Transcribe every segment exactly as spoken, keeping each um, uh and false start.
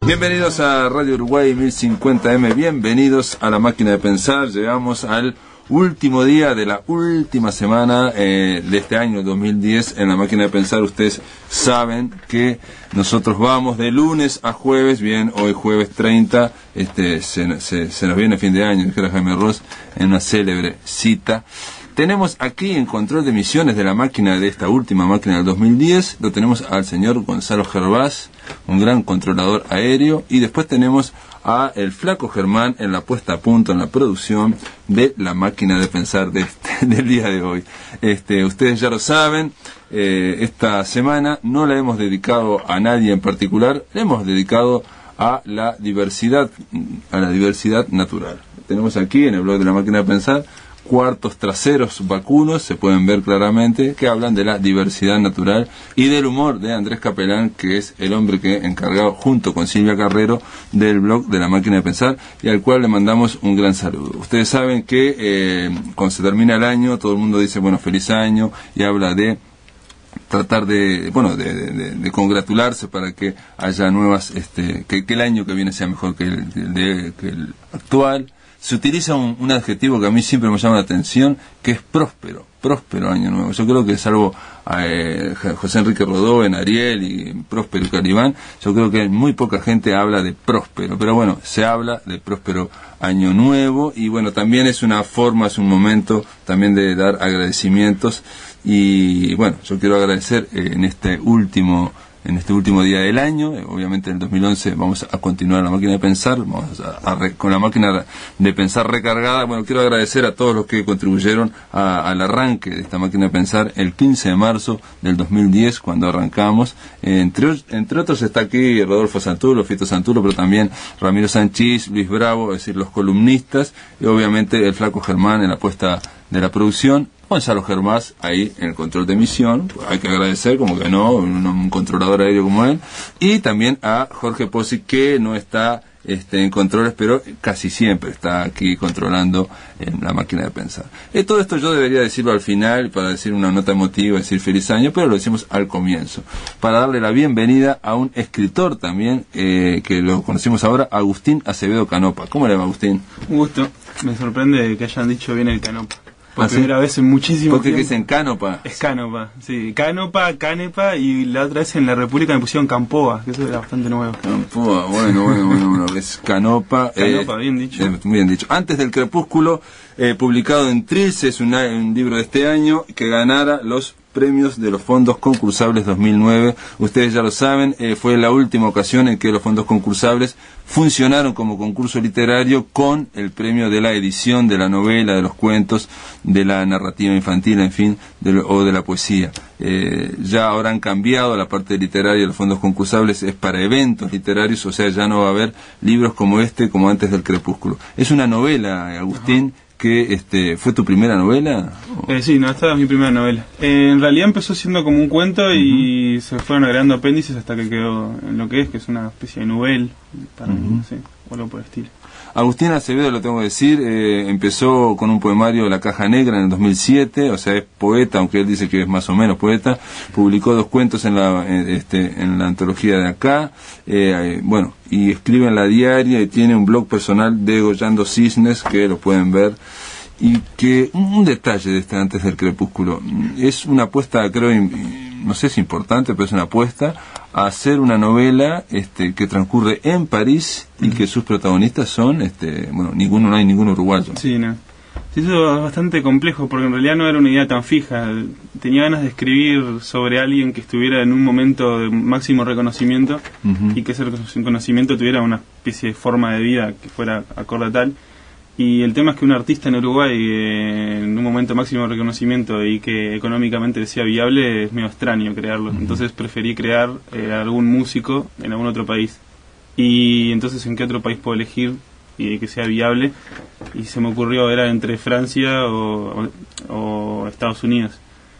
Bienvenidos a Radio Uruguay mil cincuenta eme, bienvenidos a La Máquina de Pensar. Llegamos al último día de la última semana eh, de este año dos mil diez en La Máquina de Pensar. Ustedes saben que nosotros vamos de lunes a jueves. Bien, hoy jueves treinta, este, se, se, se nos viene fin de año, dijera Jaime Ross en una célebre cita. Tenemos aquí en control de emisiones de la máquina, de esta última máquina del dos mil diez, lo tenemos al señor Gonzalo Gervás, un gran controlador aéreo, y después tenemos a el flaco Germán en la puesta a punto, en la producción de la máquina de pensar de este, del día de hoy. Este, ustedes ya lo saben, eh, esta semana no la hemos dedicado a nadie en particular, la hemos dedicado a la diversidad, a la diversidad natural. Tenemos aquí en el blog de la máquina de pensar cuartos traseros vacunos, se pueden ver claramente, que hablan de la diversidad natural y del humor de Andrés Capelán, que es el hombre que encargado junto con Silvia Carrero del blog de la máquina de pensar, y al cual le mandamos un gran saludo. Ustedes saben que eh, cuando se termina el año todo el mundo dice bueno, feliz año, y habla de tratar de, bueno, de, de, de congratularse para que haya nuevas, este, que, que el año que viene sea mejor que el, que el, de, que el actual. Se utiliza un, un adjetivo que a mí siempre me llama la atención, que es próspero, próspero año nuevo. Yo creo que salvo a eh, José Enrique Rodó en Ariel y Próspero y Calibán, yo creo que muy poca gente habla de próspero, pero bueno, se habla de próspero año nuevo, y bueno, también es una forma, es un momento también de dar agradecimientos, y bueno, yo quiero agradecer eh, en este último en este último día del año. Obviamente en el dos mil once vamos a continuar la máquina de pensar, vamos a, a re, con la máquina de pensar recargada. Bueno, quiero agradecer a todos los que contribuyeron a, al arranque de esta máquina de pensar el quince de marzo del dos mil diez, cuando arrancamos. Eh, entre, entre otros está aquí Rodolfo Santulo, Fito Santulo, pero también Ramiro Sanchís, Luis Bravo, es decir, los columnistas, y obviamente el flaco Germán en la puesta de la producción. Gonzalo Germás ahí en el control de emisión, pues hay que agradecer, como que no, un, un controlador aéreo como él, y también a Jorge Pozzi, que no está este, en controles, pero casi siempre está aquí controlando en la máquina de pensar. Eh, todo esto yo debería decirlo al final, para decir una nota emotiva, decir feliz año, pero lo decimos al comienzo, para darle la bienvenida a un escritor también, eh, que lo conocimos ahora, Agustín Acevedo Canopa. ¿Cómo le va, Agustín? Un gusto, me sorprende que hayan dicho bien el Canopa. Por ¿Ah, primera sí? vez en muchísimo ¿Por qué tiempo. dicen Cánopa? Es Cánopa, sí. Cánopa, Canepa, y la otra vez en la República me pusieron Campoa, que eso era bastante nuevo. Campoa, bueno, bueno, bueno, bueno, es Canopa. Canopa, eh, bien dicho. Eh, muy bien dicho. Antes del Crepúsculo, eh, publicado en Trilce, es una, un libro de este año que ganara los premios de los fondos concursables dos mil nueve. Ustedes ya lo saben, eh, fue la última ocasión en que los fondos concursables funcionaron como concurso literario con el premio de la edición de la novela, de los cuentos, de la narrativa infantil, en fin, de lo, o de la poesía. Eh, ya ahora han cambiado la parte literaria de los fondos concursables, es para eventos literarios, o sea, ya no va a haber libros como este, como antes del Crepúsculo. Es una novela, Agustín, Ajá. que este, ¿fue tu primera novela? Eh, sí, no, esta es mi primera novela. Eh, en realidad empezó siendo como un cuento y uh-huh. se fueron agregando apéndices hasta que quedó en lo que es, que es una especie de novela, para uh-huh. no sé, o algo por el estilo. Agustín Acevedo, lo tengo que decir, eh, empezó con un poemario La Caja Negra en el dos mil siete, o sea, es poeta, aunque él dice que es más o menos poeta. Publicó dos cuentos en la, en, este, en la antología de acá, eh, bueno, y escribe en La Diaria, y tiene un blog personal, Degollando Cisnes, que lo pueden ver. Y que un detalle de este antes del Crepúsculo, es una apuesta, creo, no sé si importante, pero es una apuesta a hacer una novela este, que transcurre en París y que sus protagonistas son, este, bueno, ninguno, no hay ningún uruguayo. Sí, no. Sí, eso es bastante complejo, porque en realidad no era una idea tan fija. Tenía ganas de escribir sobre alguien que estuviera en un momento de máximo reconocimiento uh-huh. y que ese reconocimiento tuviera una especie de forma de vida que fuera acorde a tal. Y el tema es que un artista en Uruguay eh, en un momento máximo de reconocimiento y que económicamente sea viable, es medio extraño crearlo. Uh-huh. Entonces preferí crear eh, algún músico en algún otro país. Y entonces, ¿en qué otro país puedo elegir y que sea viable? Y se me ocurrió, era entre Francia o, o, o Estados Unidos.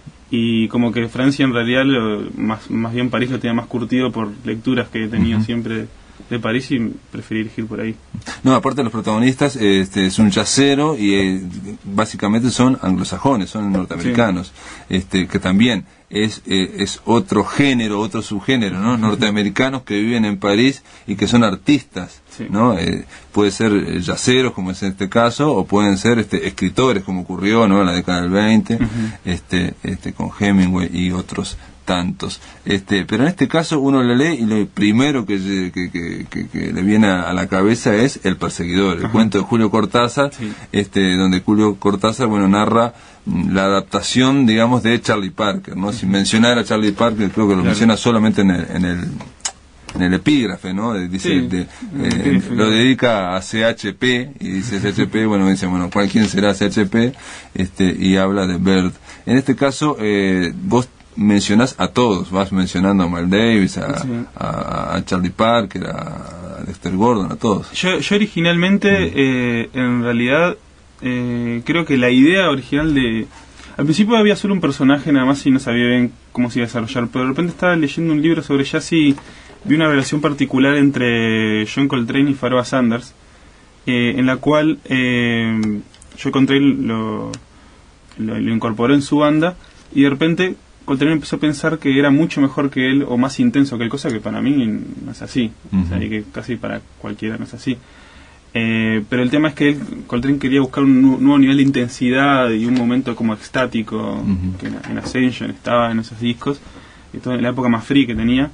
Y como que Francia en realidad, lo, más, más bien París lo tenía más curtido por lecturas que he tenido uh-huh. siempre de París y preferí elegir por ahí. No, aparte los protagonistas, este, es un jazzero y eh, básicamente son anglosajones, son norteamericanos, sí. este, que también es eh, es otro género, otro subgénero, ¿no? Norteamericanos que viven en París y que son artistas, sí. ¿no? Eh, puede ser eh, jazzeros, como es en este caso, o pueden ser este, escritores, como ocurrió, ¿no? En la década del veinte, uh-huh. este, este, con Hemingway y otros tantos, este, pero en este caso uno le lee y lo primero que, que, que, que, que le viene a la cabeza es El perseguidor, el Ajá. cuento de Julio Cortázar, sí. este, donde Julio Cortázar, bueno, narra la adaptación, digamos, de Charlie Parker, ¿no? Sin mencionar a Charlie Parker, creo que lo claro. menciona solamente en el, en el en el epígrafe, ¿no? Dice, sí, de, eh, lo dedica a C H P y dice C H P, bueno, dice, bueno, ¿cuál quién será C H P? Este, y habla de Bird. En este caso, eh, vos mencionás a todos, vas mencionando a Miles Davis, a, sí. a, a Charlie Parker, a Dexter Gordon, a todos. Yo, yo originalmente, mm. eh, en realidad, eh, creo que la idea original de... Al principio había solo un personaje nada más y no sabía bien cómo se iba a desarrollar, pero de repente estaba leyendo un libro sobre jazz y vi una relación particular entre John Coltrane y Pharoah Sanders, eh, en la cual eh, John Coltrane lo, lo, lo incorporó en su banda y de repente Coltrane empezó a pensar que era mucho mejor que él o más intenso que él, cosa que para mí no es así, uh-huh. o sea, y que casi para cualquiera no es así. Eh, pero el tema es que él, Coltrane quería buscar un nu- nuevo nivel de intensidad y un momento como extático, uh-huh. que en, en Ascension estaba en esos discos, y todo en la época más free que tenía,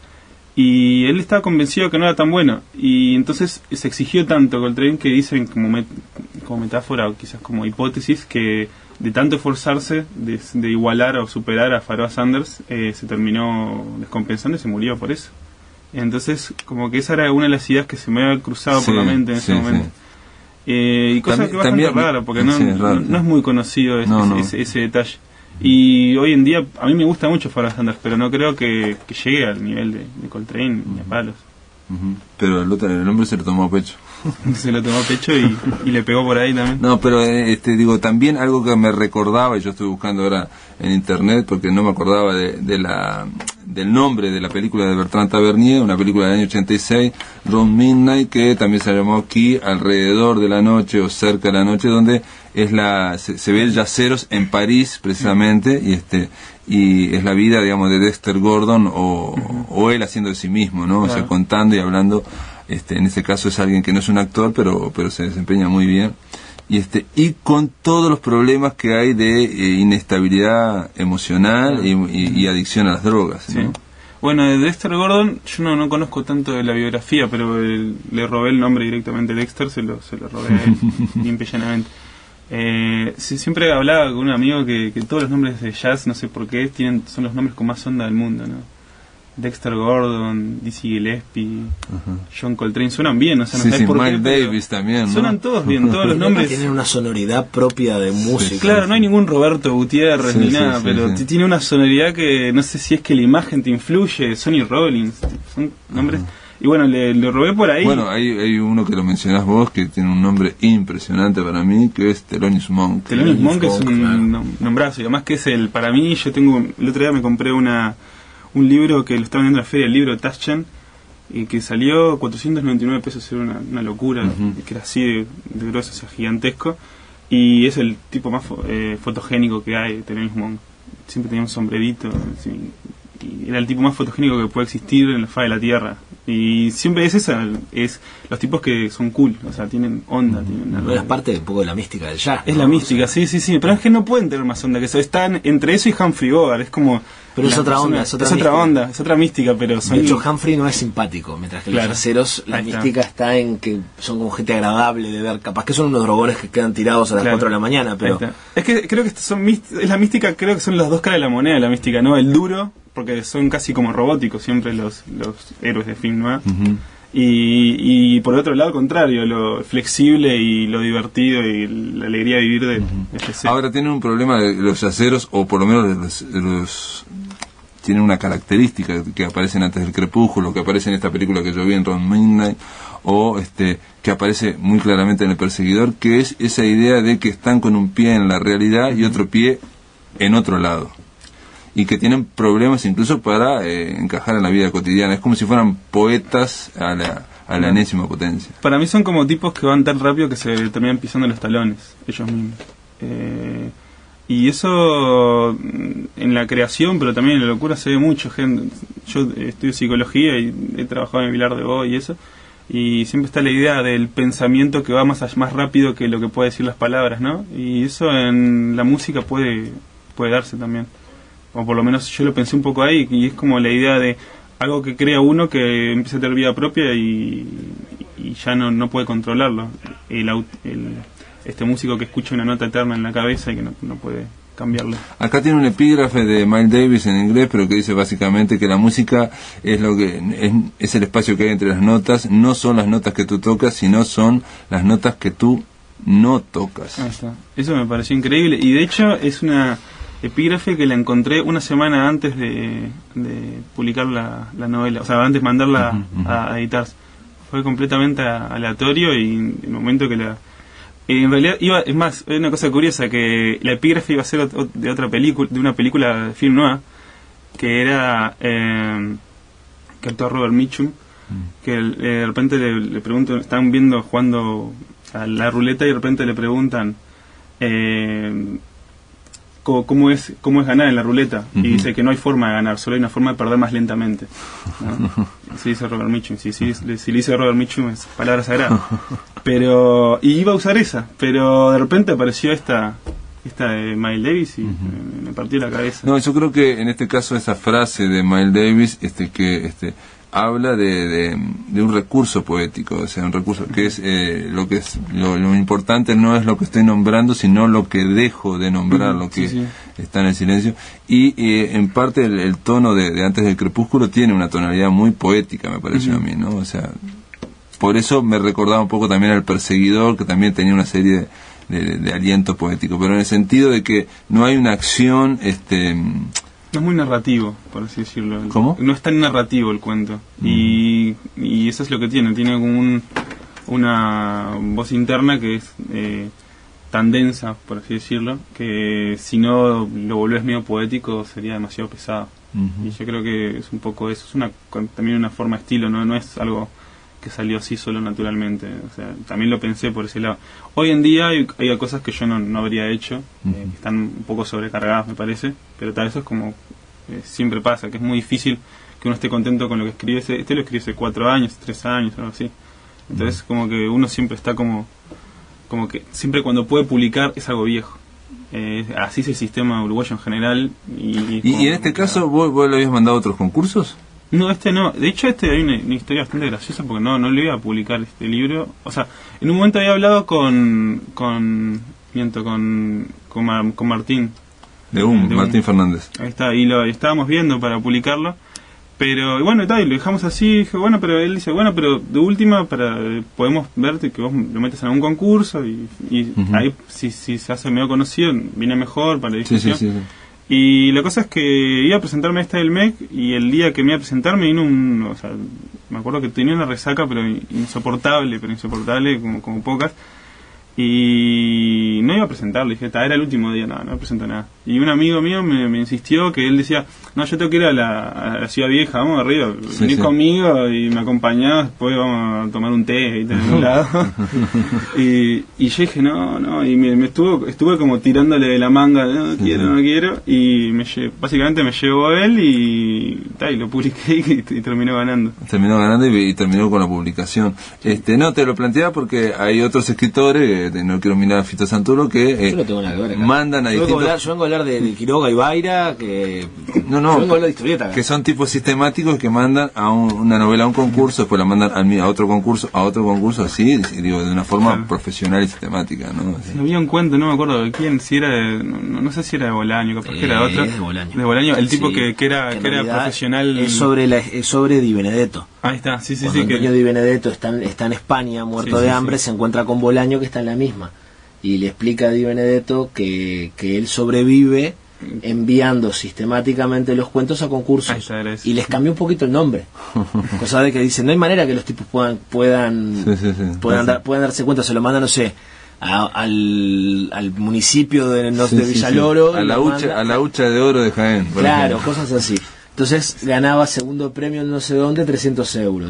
y él estaba convencido que no era tan bueno, y entonces se exigió tanto Coltrane que dicen como, met- como metáfora o quizás como hipótesis que de tanto esforzarse de, de igualar o superar a Pharoah Sanders, eh, se terminó descompensando y se murió por eso. Entonces, como que esa era una de las ideas que se me había cruzado sí, por la mente en ese sí, momento. Sí. Eh, y cosa también, que es bastante también, rara, porque no, sí, es raro, no, no es muy conocido ese, no, no. Ese, ese detalle. Y hoy en día, a mí me gusta mucho Pharoah Sanders, pero no creo que, que llegue al nivel de, de Coltrane uh-huh. ni a palos. Uh-huh. Pero el, otro, el hombre se lo tomó a pecho. Se lo tomó a pecho y, y le pegó por ahí también. No, pero este digo también algo que me recordaba, y yo estoy buscando ahora en internet porque no me acordaba de, de la del nombre de la película de Bertrand Tavernier, una película del año ochenta y seis, Round Midnight, que también se llamó aquí Alrededor de la Noche o Cerca de la Noche, donde es la se, se ve yaceros en París precisamente, y este y es la vida, digamos, de Dexter Gordon o, uh-huh. o él haciendo de sí mismo, ¿no? Claro. O sea, contando y hablando. Este, en este caso es alguien que no es un actor, pero pero se desempeña muy bien. Y este y con todos los problemas que hay de eh, inestabilidad emocional y, y, y adicción a las drogas, ¿no? Sí. Bueno, de Dexter Gordon yo no, no conozco tanto de la biografía, pero el, le robé el nombre directamente a Dexter, se lo, se lo robé limpio y llanamente. Eh, sí, siempre hablaba con un amigo que, que todos los nombres de jazz, no sé por qué, tienen son los nombres con más onda del mundo, ¿no? Dexter Gordon, Dizzy Gillespie, uh-huh. John Coltrane, suenan bien, o sea, no sí, sabes sí, por Miles qué, Davis también, ¿no? Suenan todos bien, todos los nombres. Tienen una sonoridad propia de música. Sí, claro, no hay ningún Roberto Gutiérrez sí, ni sí, nada, sí, pero sí. tiene una sonoridad que no sé si es que la imagen te influye, Sonny Rollins, son nombres... Uh-huh. Y bueno, le, le robé por ahí. Bueno, hay, hay uno que lo mencionás vos, que tiene un nombre impresionante para mí, que es Thelonious Monk. Thelonious Monk es un claro. nombrazo, y además que es el, para mí, yo tengo, el otro día me compré una un libro que lo estaban viendo en la feria, el libro Taschen, y que salió cuatrocientos noventa y nueve pesos, era una, una locura, uh-huh. que era así de, de grueso, o sea, gigantesco, y es el tipo más fo, eh, fotogénico que hay, Thelonious Monk. Siempre tenía un sombrerito, así, y era el tipo más fotogénico que puede existir en la faz de la Tierra. Y siempre es esa, es los tipos que son cool, o sea, tienen onda. Tienen no es parte un poco de la mística del jazz. Es ¿no? la mística, o sea, sí, sí, sí, pero es que no pueden tener más onda que eso. Están entre eso y Humphrey Bogart, es como... Pero es otra onda, es otra, es otra onda, es otra mística, pero son... De hecho, Humphrey no es simpático, mientras que claro. los jazzeros, la Ahí mística está. está en que son como gente agradable de ver, capaz que son unos drogones que quedan tirados a las claro. cuatro de la mañana, pero... Es que creo que son es la mística, creo que son las dos caras de la moneda de la mística, ¿no? El duro, porque son casi como robóticos siempre los, los héroes de film noir. Uh-huh. Y, y por otro lado, al contrario, lo flexible y lo divertido y la alegría de vivir de, uh-huh. de este Ahora tienen un problema de los yaceros, o por lo menos de los, de los tienen una característica que aparecen antes del crepúsculo, que aparece en esta película que yo vi en Round Midnight, o este que aparece muy claramente en El Perseguidor, que es esa idea de que están con un pie en la realidad y otro pie en otro lado, y que tienen problemas incluso para eh, encajar en la vida cotidiana. Es como si fueran poetas a la, a la enésima potencia. Para mí son como tipos que van tan rápido que se terminan pisando los talones, ellos mismos. Eh, y eso en la creación, pero también en la locura se ve mucho. Gente, yo estudio psicología y he trabajado en Vilar de Bo y eso, y siempre está la idea del pensamiento que va más, más rápido que lo que puede decir las palabras, ¿no? Y eso en la música puede, puede darse también. O por lo menos yo lo pensé un poco ahí, y es como la idea de algo que crea uno que empieza a tener vida propia y, y ya no, no puede controlarlo. El, el, este músico que escucha una nota eterna en la cabeza y que no, no puede cambiarlo. Acá tiene un epígrafe de Miles Davis en inglés, pero que dice básicamente que la música es lo que es, es el espacio que hay entre las notas, no son las notas que tú tocas, sino son las notas que tú no tocas. Ahí está. Eso me pareció increíble, y de hecho es una epígrafe que la encontré una semana antes de, de publicar la, la novela, o sea, antes de mandarla uh-huh, uh-huh. a, a editar. Fue completamente aleatorio, y en el momento que la... En realidad iba, es más, es una cosa curiosa, que la epígrafe iba a ser de otra película, de una película de film noir, que era eh, que actuó Robert Mitchum, mm. que eh, de repente le, le preguntan, estaban viendo jugando a la ruleta y de repente le preguntan eh, cómo, cómo es cómo es ganar en la ruleta, uh-huh. y dice que no hay forma de ganar, solo hay una forma de perder más lentamente, ¿no? Así dice Robert Mitchum. Si, si, si, si le dice Robert Mitchum es palabra sagrada. Pero y iba a usar esa, pero de repente apareció esta esta de Miles Davis y uh-huh. me, me partió la cabeza. No, yo creo que en este caso esa frase de Miles Davis, este que este habla de, de, de un recurso poético, o sea, un recurso que es eh, lo que es lo, lo importante no es lo que estoy nombrando, sino lo que dejo de nombrar, lo que sí, sí. está en el silencio. Y eh, en parte el, el tono de, de Antes del Crepúsculo tiene una tonalidad muy poética, me pareció uh-huh. a mí, ¿no? O sea, por eso me recordaba un poco también al Perseguidor, que también tenía una serie de, de, de aliento poético, pero en el sentido de que no hay una acción, este no es muy narrativo, por así decirlo. ¿Cómo? No es tan narrativo el cuento. Mm. Y, y eso es lo que tiene. Tiene como un, una voz interna que es eh, tan densa, por así decirlo, que si no lo volvés medio poético sería demasiado pesado. Uh-huh. Y yo creo que es un poco eso. Es una también una forma de estilo, no, no es algo que salió así solo naturalmente. O sea, también lo pensé por ese lado. Hoy en día hay, hay cosas que yo no, no habría hecho, uh-huh. eh, que están un poco sobrecargadas, me parece, pero tal, eso es como eh, siempre pasa, que es muy difícil que uno esté contento con lo que escribe. Este lo escribe hace cuatro años, tres años, algo así. Entonces, uh-huh. como que uno siempre está como, como que siempre cuando puede publicar es algo viejo. Eh, así es el sistema uruguayo en general. Y, y, ¿Y en este caso vos, vos le habías mandado otros concursos? No, este no. De hecho, este hay una, una historia bastante graciosa porque no no le iba a publicar este libro. O sea, en un momento había hablado con con miento con con, Mar, con Martín de un de Martín un, Fernández. Ahí está, y lo y estábamos viendo para publicarlo. Pero y bueno, y tal, y lo dejamos así, y dije, bueno, pero él dice, bueno, pero de última para podemos verte que vos lo metes en algún concurso y, y uh-huh. ahí si si se hace medio conocido, viene mejor para la discusión. Sí, sí, sí, sí. Y la cosa es que iba a presentarme esta del M E C, y el día que me iba a presentar me vino un... O sea, me acuerdo que tenía una resaca, pero insoportable, pero insoportable, como, como pocas. Y no iba a presentarle, dije, era el último día, no, no presento nada. Y un amigo mío me, me insistió, que él decía, no, yo tengo que ir a la, a la Ciudad Vieja, vamos arriba, sí, vení sí. conmigo y me acompañás, después vamos a tomar un té ahí en un lado. y, y yo dije, no, no, y me, me estuvo, estuve como tirándole de la manga, no quiero, no quiero, y me lle- básicamente me llevó él y, ta, y lo publiqué y, y terminó ganando. Terminó ganando y, y terminó con la publicación. Este, no, te lo planteaba porque hay otros escritores, no quiero mirar a Fito Santoro, que eh, yo no tengo nada que ver acá. mandan a yo distintos... vengo a hablar, yo vengo a hablar de, de Quiroga y Baira, que no, no, yo vengo a hablar de historieta acá. Que son tipos sistemáticos que mandan a un, una novela a un concurso, después la mandan a, a otro concurso, a otro concurso, así, digo, de una forma claro. profesional y sistemática, ¿no? Sí. Había un cuento, no me acuerdo de quién, si era de, no, no sé si era de Bolaño, capaz eh, que era de otro. De Bolaño. De Bolaño, el tipo sí, que, que era, que era profesional. Es sobre, la, es sobre Di Benedetto. Ahí está, sí, sí, Cuando sí. el dueño que... Di Benedetto está, está en España, muerto sí, de sí, hambre, sí. se encuentra con Bolaño, que está en la misma. Y le explica a Di Benedetto que, que él sobrevive enviando sistemáticamente los cuentos a concursos y les cambió un poquito el nombre, cosa de que dicen no hay manera que los tipos puedan puedan sí, sí, sí. puedan, dar, puedan darse cuenta, se lo mandan, no sé, a, al, al municipio de, no, sí, de Villaloro, sí, sí. a la hucha manda, a la hucha de oro de Jaén, claro, ejemplo. Cosas así. Entonces ganaba segundo premio no sé dónde, trescientos euros.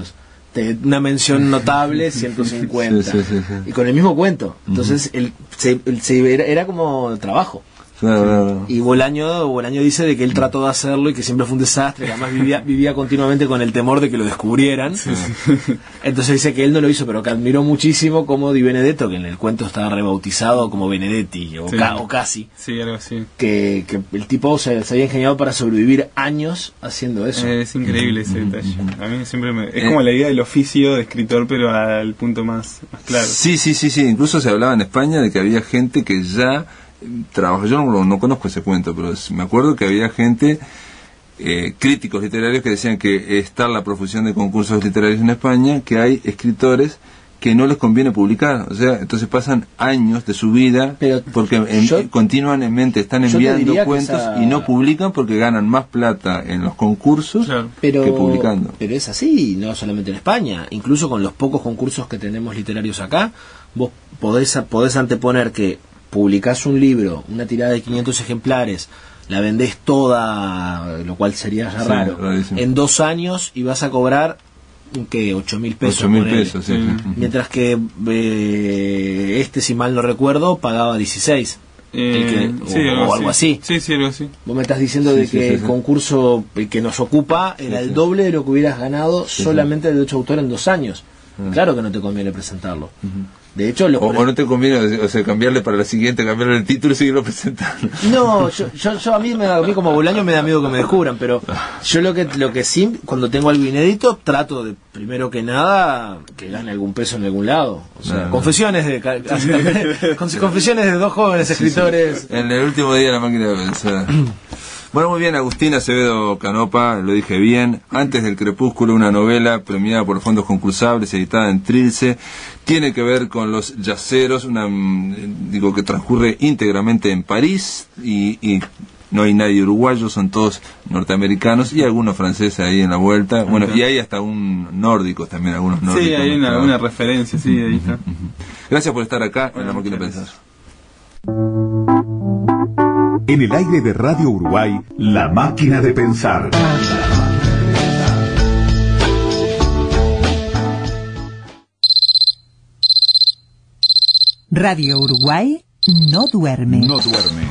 te, una mención notable, ciento cincuenta. Sí, sí, sí, sí. Y con el mismo cuento. Entonces, uh-huh. el, se, el, se, era, era como trabajo. Claro, claro. Y Bolaño, Bolaño dice de que él trató de hacerlo y que siempre fue un desastre, que además vivía, vivía continuamente con el temor de que lo descubrieran. Sí, sí. Entonces dice que él no lo hizo, pero que admiró muchísimo como Di Benedetto, que en el cuento estaba rebautizado como Benedetti, o, sí. ca, o casi. Sí, algo así. Que, que el tipo se, se había ingeniado para sobrevivir años haciendo eso. Eh, es increíble ese detalle. A mí siempre me... Es como la idea del oficio de escritor, pero al punto más, más claro. Sí, sí, sí, sí. Incluso se hablaba en España de que había gente que ya... trabajo, yo no, no conozco ese cuento, pero me acuerdo que había gente, eh, críticos literarios, que decían que está la profusión de concursos literarios en España, que hay escritores que no les conviene publicar, o sea, entonces pasan años de su vida, pero porque en, yo, continuamente están enviando cuentos esa... y no publican porque ganan más plata en los concursos, claro, pero, que publicando. Pero es así, no solamente en España, incluso con los pocos concursos que tenemos literarios acá, vos podés, podés anteponer que publicás un libro, una tirada de quinientos ejemplares, la vendés toda, lo cual sería ya raro, sí, en dos años y vas a cobrar, ¿qué? ocho mil pesos. ocho mil pesos, sí. Mm. Mientras que eh, este, si mal no recuerdo, pagaba dieciséis. Eh, que, sí, o, algo o algo así. así. Sí, sí, algo así. Vos me estás diciendo sí, de sí, que sí, el sí. concurso que nos ocupa era sí, el doble de lo que hubieras ganado sí, solamente sí. de ocho autores en dos años. Uh-huh. Claro que no te conviene presentarlo. Uh-huh. De hecho, lo o, o no te conviene, o sea, cambiarle para la siguiente, cambiarle el título y seguirlo presentando. No, yo, yo, yo a mí me da, a mí como Bolaño me da miedo que me descubran, pero yo lo que lo que sí, cuando tengo algo inédito, trato de, primero que nada, que gane algún peso en algún lado. O sea, no, confesiones de confesiones de dos jóvenes sí, escritores. Sí. En el último día de la máquina de pensar. Bueno, muy bien, Agustín Acevedo Canopa, lo dije bien. Antes del crepúsculo, una novela premiada por fondos concursables, editada en Trilce. Tiene que ver con los yaceros, una, digo, que transcurre íntegramente en París y, y no hay nadie uruguayo, son todos norteamericanos y algunos franceses ahí en la vuelta. Bueno, y hay hasta un nórdico también, algunos nórdicos. Sí, hay una, una referencia, sí, ahí está. Gracias por estar acá bueno, en La Máquina de Pensar. En el aire de Radio Uruguay, La Máquina de Pensar. Radio Uruguay no duerme. No duerme.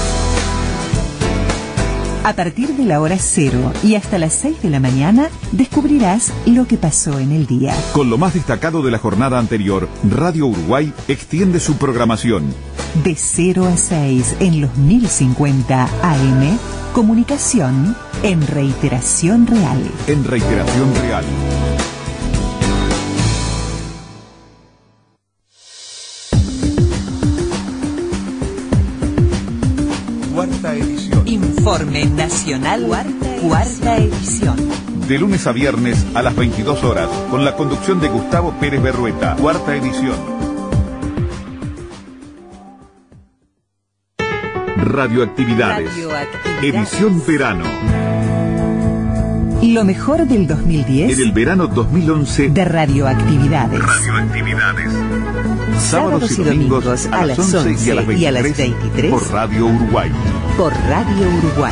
A partir de la hora cero y hasta las seis de la mañana, descubrirás lo que pasó en el día. Con lo más destacado de la jornada anterior, Radio Uruguay extiende su programación. De cero a seis en los mil cincuenta A M, comunicación en reiteración real. En reiteración real. Cuarta edición. Informe Nacional, cuarta edición. Cuarta edición. De lunes a viernes a las veintidós horas, con la conducción de Gustavo Pérez Berrueta. Cuarta edición. Radioactividades. Radioactividades. Edición verano. Lo mejor del dos mil diez. En el verano dos mil once. De radioactividades. Radioactividades. Sábados y domingos a las once y a las veintitrés, y a las veintitrés por Radio Uruguay. Por Radio Uruguay.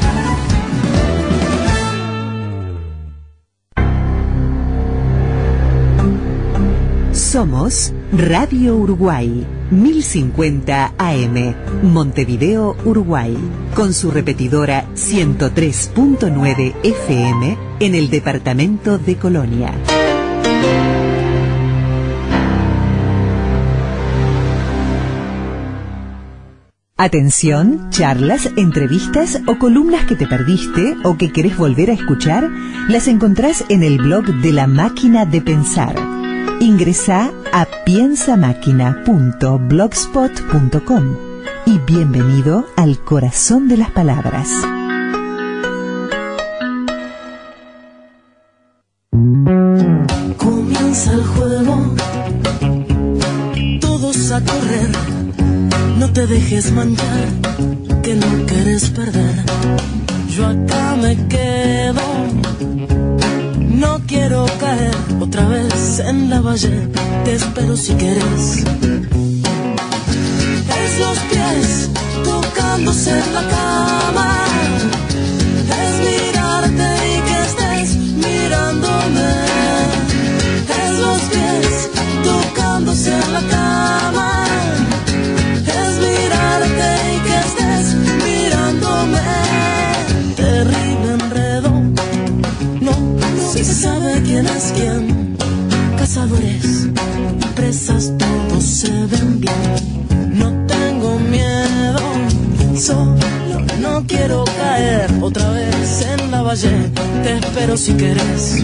Somos Radio Uruguay, mil cincuenta A M, Montevideo, Uruguay, con su repetidora ciento tres punto nueve F M en el departamento de Colonia. Atención, charlas, entrevistas o columnas que te perdiste o que querés volver a escuchar, las encontrás en el blog de La Máquina de Pensar. Ingresá a piensamáquina punto blogspot punto com y bienvenido al corazón de las palabras. Comienza el juego, todos a correr, no te dejes manchar, que no quieres perder. Yo acá me quedo, no quiero caer otra vez en la valle, te espero si quieres. Es los pies tocándose en la cama, es mirarte y que estés mirándome. cazadores, presas, todos se ven bien. No tengo miedo, solo no quiero caer otra vez en la valle. Te espero si querés.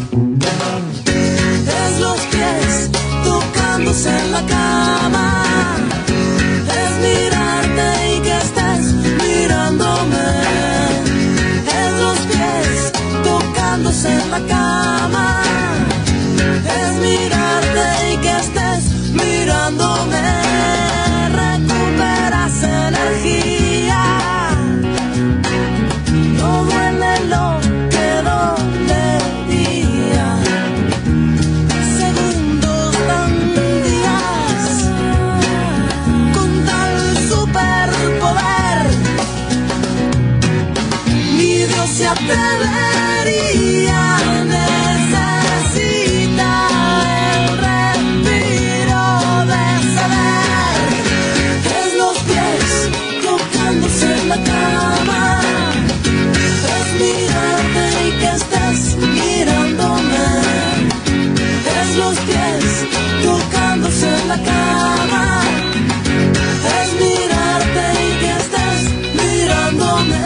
Es los pies tocándose en la cama, es mirarte y que estés mirándome. Es los pies tocándose en la cama, es mirarte y que estés mirándome. Recuperas energía, no duele lo que dolería. Segundos dan días con tal superpoder. Ni Dios se atrevería. La cama, es mirarte y que estés mirándome.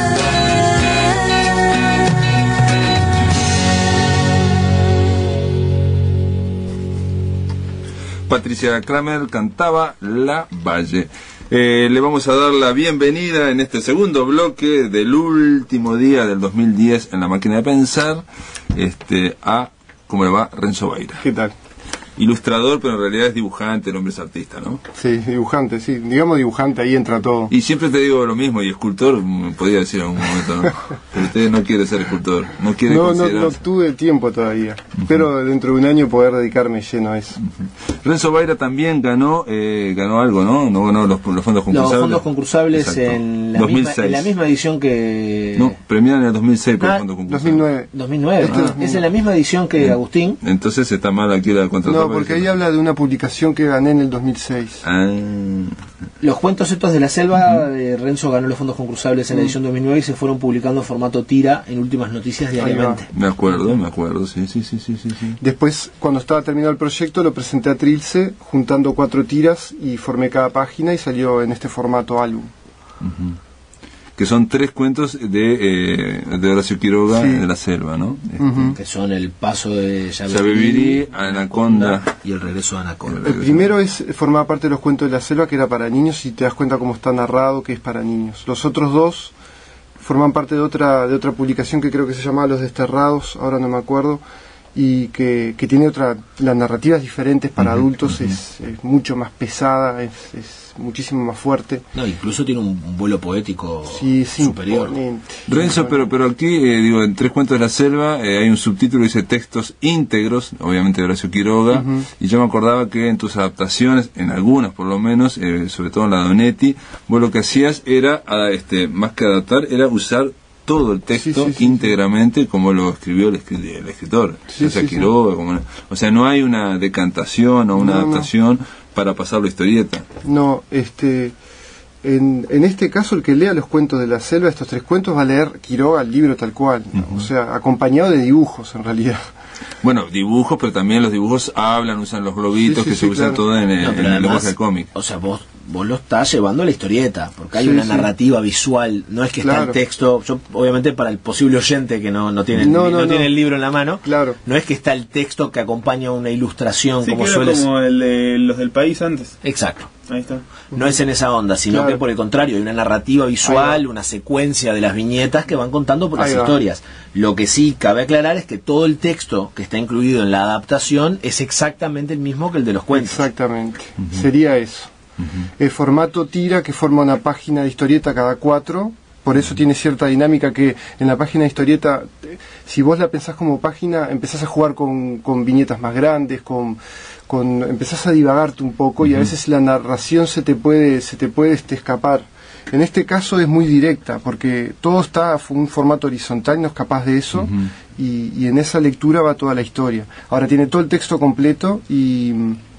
Patricia Kramer cantaba La Valle. Eh, le vamos a dar la bienvenida en este segundo bloque del último día del dos mil diez en la máquina de pensar, este, a, ¿cómo le va? Renzo Beira. ¿Qué tal? Ilustrador, pero en realidad es dibujante, el hombre es artista, ¿no? Sí, dibujante, sí. Digamos dibujante, ahí entra todo. Y siempre te digo lo mismo, y escultor, me podría decir en algún momento, ¿no? Pero usted no quiere ser escultor, no quiere No, no, considerar... no tuve tiempo todavía. Uh-huh. Pero dentro de un año poder dedicarme lleno a eso. Uh-huh. Renzo Beira también ganó eh, ganó algo, ¿no? No ganó los, los fondos concursables. Los fondos concursables en la, misma, en la misma edición que... No, premiaron en el dos mil seis por ah, el fondo concursables. dos mil nueve. dos mil nueve, Este ah, dos mil nueve. Es en la misma edición que Bien. Agustín. Entonces está mal aquí la contratación. No, porque ahí habla de una publicación que gané en el dos mil seis. Ah. Los cuentos estos de la selva, uh-huh. eh, Renzo ganó los fondos concursables en la edición dos mil nueve y se fueron publicando en formato tira en Últimas Noticias diariamente. Me acuerdo, me acuerdo, sí, sí, sí, sí, sí. Después, cuando estaba terminado el proyecto, lo presenté a Trilce, juntando cuatro tiras y formé cada página y salió en este formato álbum. Uh-huh. Que son tres cuentos de, eh, de Horacio Quiroga, sí. de la selva, ¿no? Uh-huh. Que son el paso de Yabebirí, Anaconda y el regreso de Anaconda. El primero es formaba parte de los cuentos de la selva, que era para niños, y te das cuenta cómo está narrado, que es para niños. Los otros dos forman parte de otra de otra publicación que creo que se llamaba Los Desterrados, ahora no me acuerdo, y que, que tiene otra, las narrativas diferentes para uh-huh, adultos, uh-huh. es, es mucho más pesada, es, es muchísimo más fuerte. No, incluso tiene un, un vuelo poético sí, sí, superior. Imponente. Renzo, pero pero aquí, eh, digo, en Tres Cuentos de la Selva eh, hay un subtítulo que dice textos íntegros, obviamente de Horacio Quiroga, uh-huh. y yo me acordaba que en tus adaptaciones, en algunas por lo menos, eh, sobre todo en la Donetti, vos lo que hacías era, a, este más que adaptar, era usar todo el texto sí, sí, sí, íntegramente sí. como lo escribió el, escri- el escritor, sí, o sea, sí, Quiroga, sí. como, o sea, no hay una decantación o una no, adaptación no. para pasar la historieta. No, este, en, en este caso el que lea los cuentos de la selva, estos tres cuentos, va a leer Quiroga el libro tal cual, uh-huh. o sea, acompañado de dibujos en realidad. Bueno, dibujos, pero también los dibujos hablan, usan los globitos sí, sí, que sí, se usan claro. todo en, no, en el lenguaje del cómic. O sea, vos vos lo estás llevando a la historieta, porque hay sí, una sí. narrativa visual, no es que claro. está el texto, yo obviamente para el posible oyente que no, no, tiene, no, no, no, no tiene no. el libro en la mano, claro. no es que está el texto que acompaña una ilustración sí, como que suele ser. Como el de los del país antes. Exacto. Ahí está. No es en esa onda, sino claro. que por el contrario, hay una narrativa visual, una secuencia de las viñetas que van contando por las Ahí historias. Va. Lo que sí cabe aclarar es que todo el texto que está incluido en la adaptación es exactamente el mismo que el de los cuentos. Exactamente, uh-huh. sería eso. Uh-huh. El formato tira, que forma una página de historieta cada cuatro, por eso tiene cierta dinámica que en la página de historieta, si vos la pensás como página, empezás a jugar con, con viñetas más grandes, con, con empezás a divagarte un poco uh-huh. y a veces la narración se te puede, se te puede este, escapar. En este caso es muy directa, porque todo está en un formato horizontal, no es capaz de eso, uh-huh. y, y en esa lectura va toda la historia. Ahora tiene todo el texto completo y...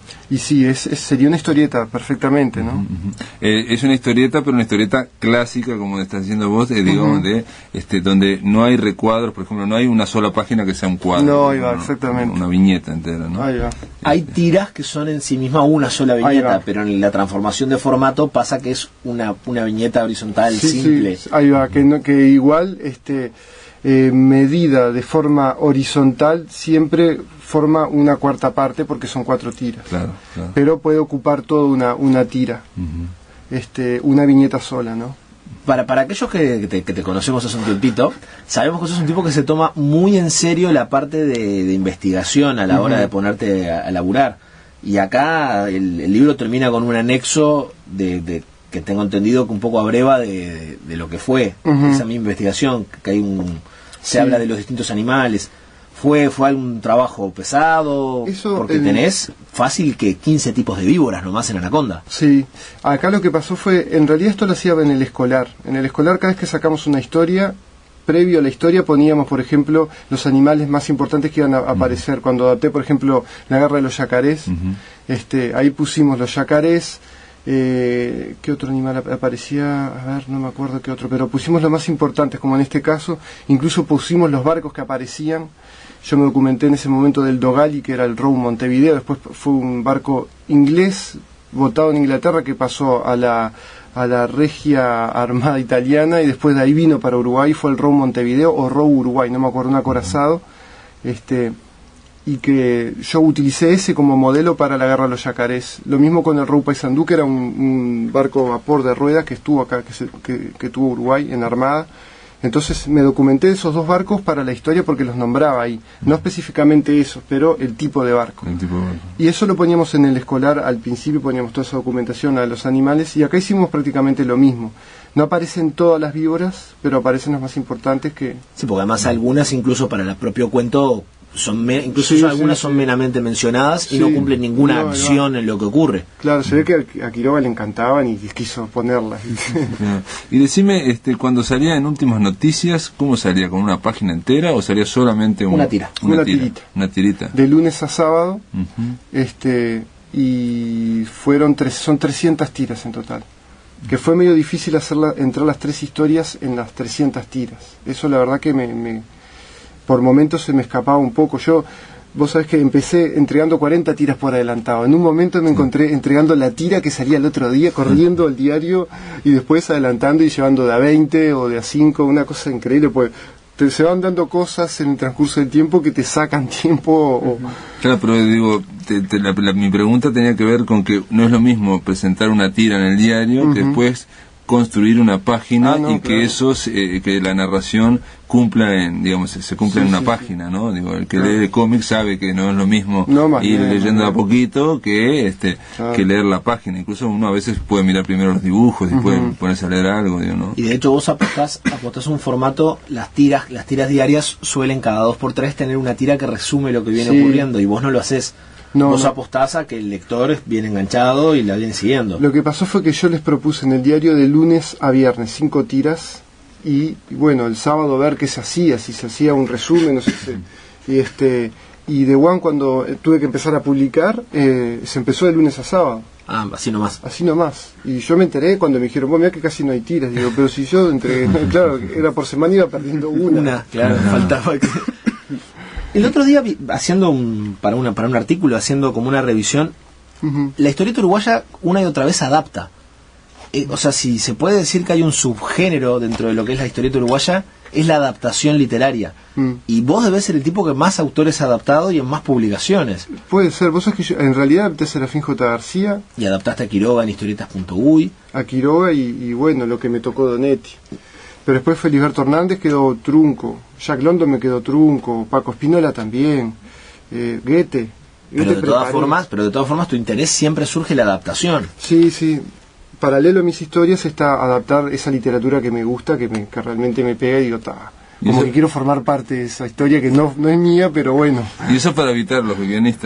Y sí, es, es sería una historieta perfectamente, ¿no? Uh-huh. Eh, es una historieta, pero una historieta clásica, como estás diciendo vos, eh, digamos, uh-huh. de este donde no hay recuadros, por ejemplo, no hay una sola página que sea un cuadro. No, ahí va, no, exactamente. Una viñeta entera, ¿no? Ahí va. Hay tiras que son en sí misma una sola viñeta, pero en la transformación de formato pasa que es una, una viñeta horizontal sí, simple. Sí, ahí va, que, no, que igual este eh, medida de forma horizontal siempre forma una cuarta parte porque son cuatro tiras. Claro, claro. Pero puede ocupar toda una, una tira, uh-huh. este, una viñeta sola, ¿no? Para, para aquellos que, que, te, que te conocemos hace un tiempito, sabemos que sos un tipo que se toma muy en serio la parte de, de investigación a la uh-huh. hora de ponerte a, a laburar. Y acá el, el libro termina con un anexo de, de que tengo entendido que un poco abreva de, de, de lo que fue uh-huh. esa misma investigación, que hay un se sí. habla de los distintos animales. ¿Fue fue algún trabajo pesado? Eso, porque el... tenés fácil que quince tipos de víboras nomás en Anaconda. Sí, acá lo que pasó fue, en realidad esto lo hacía en el escolar. En el escolar cada vez que sacamos una historia, previo a la historia poníamos, por ejemplo, los animales más importantes que iban a, a aparecer. Uh-huh. Cuando adapté, por ejemplo, la guerra de los yacarés, uh-huh. este, ahí pusimos los yacarés. Eh, ¿Qué otro animal aparecía? A ver, no me acuerdo qué otro, pero pusimos los más importantes, como en este caso. Incluso pusimos los barcos que aparecían. Yo me documenté en ese momento del Dogali, que era el Row Montevideo. Después fue un barco inglés, botado en Inglaterra, que pasó a la, a la Regia Armada Italiana, y después de ahí vino para Uruguay. Fue el Row Montevideo o Row Uruguay, no me acuerdo, un acorazado. Este... y que yo utilicé ese como modelo para la guerra de los yacarés. Lo mismo con el Row Paysandú, que era un, un barco a vapor de ruedas que estuvo acá, que, se, que, que tuvo Uruguay en Armada. Entonces me documenté esos dos barcos para la historia porque los nombraba ahí. No específicamente esos, pero el tipo de barco. El tipo de barco. Y eso lo poníamos en el escolar, al principio poníamos toda esa documentación a los animales, y acá hicimos prácticamente lo mismo. No aparecen todas las víboras, pero aparecen las más importantes que... Sí, porque además algunas incluso para el propio cuento... son me, incluso sí, algunas sí, son sí. meramente mencionadas y sí, no cumplen ninguna no, acción no. en lo que ocurre. Claro, se ve que a Quiroga le encantaban y quiso ponerlas. Y decime, este, cuando salía en Últimas Noticias, ¿cómo salía? ¿Con una página entera o salía solamente un, una tira? Una, una tira, tirita. Una tirita. De lunes a sábado, uh-huh. este y fueron tres, son trescientas tiras en total. Que fue medio difícil hacerla, entrar las tres historias en las trescientas tiras. Eso la verdad que me... me por momentos se me escapaba un poco. Yo, vos sabés que empecé entregando cuarenta tiras por adelantado. En un momento me encontré entregando la tira que salía el otro día, corriendo al diario y después adelantando y llevando de a veinte o de a cinco, una cosa increíble, pues te, se van dando cosas en el transcurso del tiempo que te sacan tiempo. O... Claro, pero digo, te, te, la, la, mi pregunta tenía que ver con que no es lo mismo presentar una tira en el diario uh-huh. que después construir una página ah, no, y claro. que eso eh, que la narración cumpla en digamos se cumpla sí, en una sí, página sí. no digo el que claro. lee el cómic sabe que no es lo mismo no, ir bien, leyendo a poquito que este claro. que leer la página. Incluso uno a veces puede mirar primero los dibujos y después uh-huh. ponerse a leer algo, digo, ¿no? Y de hecho vos apostás apostás un formato, las tiras las tiras diarias suelen cada dos por tres tener una tira que resume lo que viene sí. ocurriendo, y vos no lo haces. No, vos no. apostás a que el lector viene enganchado y la viene siguiendo. Lo que pasó fue que yo les propuse en el diario de lunes a viernes cinco tiras y, y bueno, el sábado ver qué se hacía, si se hacía un resumen, no sé si, y este y de One cuando eh, tuve que empezar a publicar eh, se empezó de lunes a sábado. Ah, así nomás. Así nomás. Y yo me enteré cuando me dijeron, bueno, mira que casi no hay tiras. Digo, pero si yo entregué, claro, era por semana, iba perdiendo una. Una, claro, faltaba que... El otro día, haciendo un, para, una, para un artículo, haciendo como una revisión, uh-huh. la historieta uruguaya una y otra vez adapta. Eh, o sea, si se puede decir que hay un subgénero dentro de lo que es la historieta uruguaya, es la adaptación literaria. Uh-huh. Y vos debés ser el tipo que más autores ha adaptado y en más publicaciones. Puede ser, vos sabés que yo, en realidad adapté a Serafín J. García. Y adaptaste a Quiroga en historietas punto uy. A Quiroga y, y bueno, lo que me tocó Donetti. Pero después Feliberto Hernández quedó trunco, Jack London me quedó trunco, Paco Espinola también, eh, Goethe. Pero de todas formas, pero de todas formas tu interés siempre surge la adaptación. Sí, sí. Paralelo a mis historias está adaptar esa literatura que me gusta, que, me, que realmente me pega y digo, ta, como que quiero formar parte de esa historia que no, no es mía, pero bueno. Y eso para evitar los guionistas.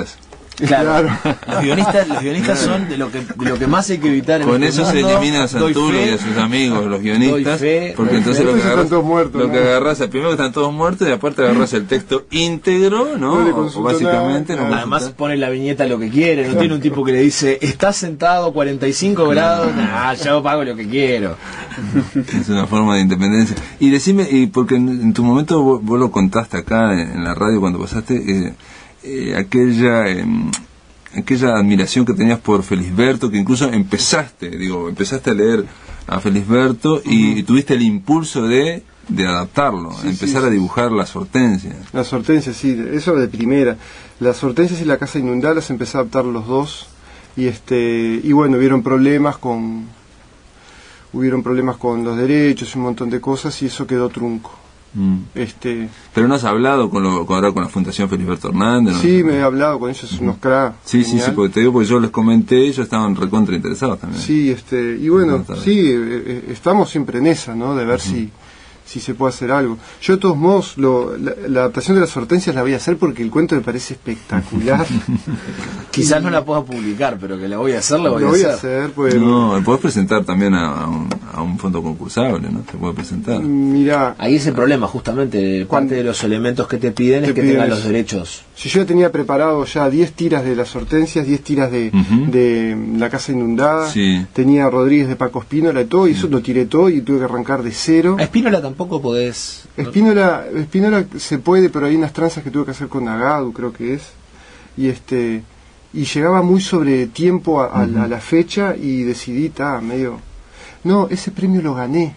Claro, los guionistas, los guionistas son de lo que de lo que más hay que evitar en Con este eso se mundo. elimina a Santuro y a sus amigos, los guionistas, fe, porque entonces fe. lo que Están agarras, todos muertos, lo ¿no? que agarras, primero que están todos muertos y aparte agarras el texto íntegro, ¿no? No le O consultó básicamente nada, no Además consulta. pone la viñeta lo que quiere, no tiene un tipo que le dice, estás sentado cuarenta y cinco grados, nah, yo pago lo que quiero. Es una forma de independencia. Y decime, y porque en, en tu momento vos, vos lo contaste acá en, en la radio cuando pasaste, eh, eh, aquella eh, aquella admiración que tenías por Felisberto, que incluso empezaste, digo, empezaste a leer a Felisberto y, y tuviste el impulso de, de adaptarlo, Sí, empezar sí, a sí. dibujar las hortensias. Las hortensias, sí, eso de primera. Las hortensias y la casa inundada las empecé a adaptar los dos. Y este y bueno, hubieron problemas con hubieron problemas con los derechos y un montón de cosas y eso quedó trunco. Mm. Este Pero no has hablado con, lo, con, ahora con la Fundación Felisberto Hernández, ¿no? sí, me he hablado con ellos, unos cracks. Sí, sí, sí, porque te digo, porque yo les comenté, ellos estaban recontra interesados también. Sí, este, y bueno, Entonces, sí, eh, eh, estamos siempre en esa, ¿no? De ver uh-huh. si si se puede hacer algo. Yo de todos modos, lo, la, la adaptación de las hortensias la voy a hacer porque el cuento me parece espectacular. Quizás no la pueda publicar, pero que la voy a hacer, la voy, lo a voy hacer. a hacer, pues... No, podés presentar también a, a, un, a un fondo concursable, ¿no? Te puede presentar. Mira, ahí es el problema, justamente, parte de los elementos que te piden te es que piden tengan eso. los derechos. Si yo tenía preparado ya diez tiras de las hortensias, diez tiras de, Uh-huh. de La Casa Inundada, Sí. tenía Rodríguez de Paco Espínola y todo, y eso lo tiré todo y tuve que arrancar de cero. A Espínola tampoco podés... Espínola, Espínola se puede, pero hay unas tranzas que tuve que hacer con Nagadu, creo que es. Y este y llegaba muy sobre tiempo a, a, Uh-huh. la, a la fecha y decidí, ta, medio... No, ese premio lo gané.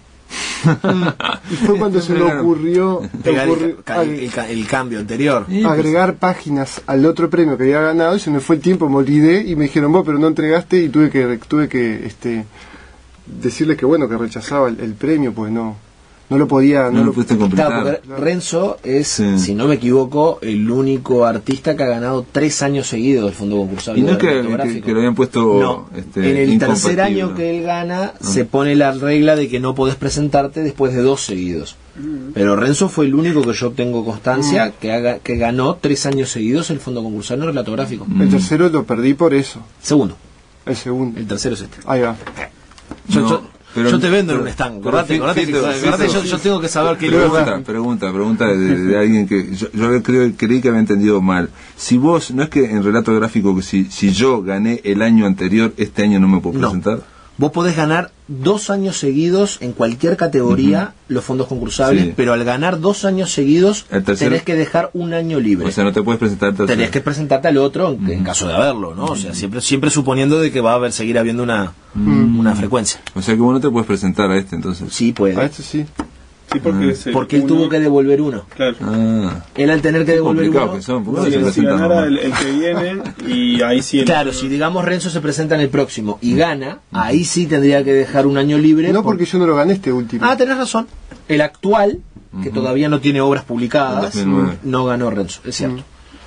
Y fue cuando se me ocurrió, Pegar el, ocurrió ca- el, ca- el cambio anterior. Sí, agregar páginas al otro premio que había ganado y se me fue el tiempo, me olvidé y me dijeron, vos, pero no entregaste y tuve que tuve que este decirles que bueno, que rechazaba el, el premio, pues no no lo podía, No no, lo lo pudiste Claro, completar. porque Renzo es, Sí. si no me equivoco, el único artista que ha ganado tres años seguidos el Fondo Concursable. Y no es que, Cinematográfico. que, que lo habían puesto No, este, en el tercer incompatible. año que él gana se pone la regla de que no podés presentarte después de dos seguidos. Pero Renzo fue el único que yo tengo constancia que haga, que ganó tres años seguidos el Fondo Concursable Cinematográfico. el tercero lo perdí por eso, Segundo, el segundo. el tercero es este. Ahí va. Yo, No, yo- pero- yo te vendo en pero- un stand. pero Acordate, fi- acordate que- fíjate, acordate, fíjate, yo, yo tengo que saber qué Pregunta, lugar. pregunta, pregunta de, de alguien que yo, yo creo, creí que había entendido mal. Si vos, no es que en relato gráfico que si, si yo gané el año anterior, este año no me puedo No. presentar. Vos podés ganar dos años seguidos en cualquier categoría los fondos concursables, Sí. pero al ganar dos años seguidos El tercero- tenés que dejar un año libre. O sea, no te puedes presentar el tercero. Tenés que presentarte al otro en, en caso de haberlo, ¿no? O sea, siempre siempre suponiendo de que va a haber seguir habiendo una, una frecuencia. O sea que vos no te puedes presentar a este entonces. Sí puede. A este sí. Sí, porque, es el Porque él uno- tuvo que devolver uno. Claro. Ah, Él al tener que qué devolver complicado uno... que son. ¿Por Sí, qué no se si presentan ganara el, nomás? el que viene y ahí sí el Claro, si digamos Renzo se presenta en el próximo y gana, ahí sí tendría que dejar un año libre. No por- porque yo no lo gané este último. Ah, tenés razón. El actual, que todavía no tiene obras publicadas, dos mil nueve. no ganó Renzo, es cierto.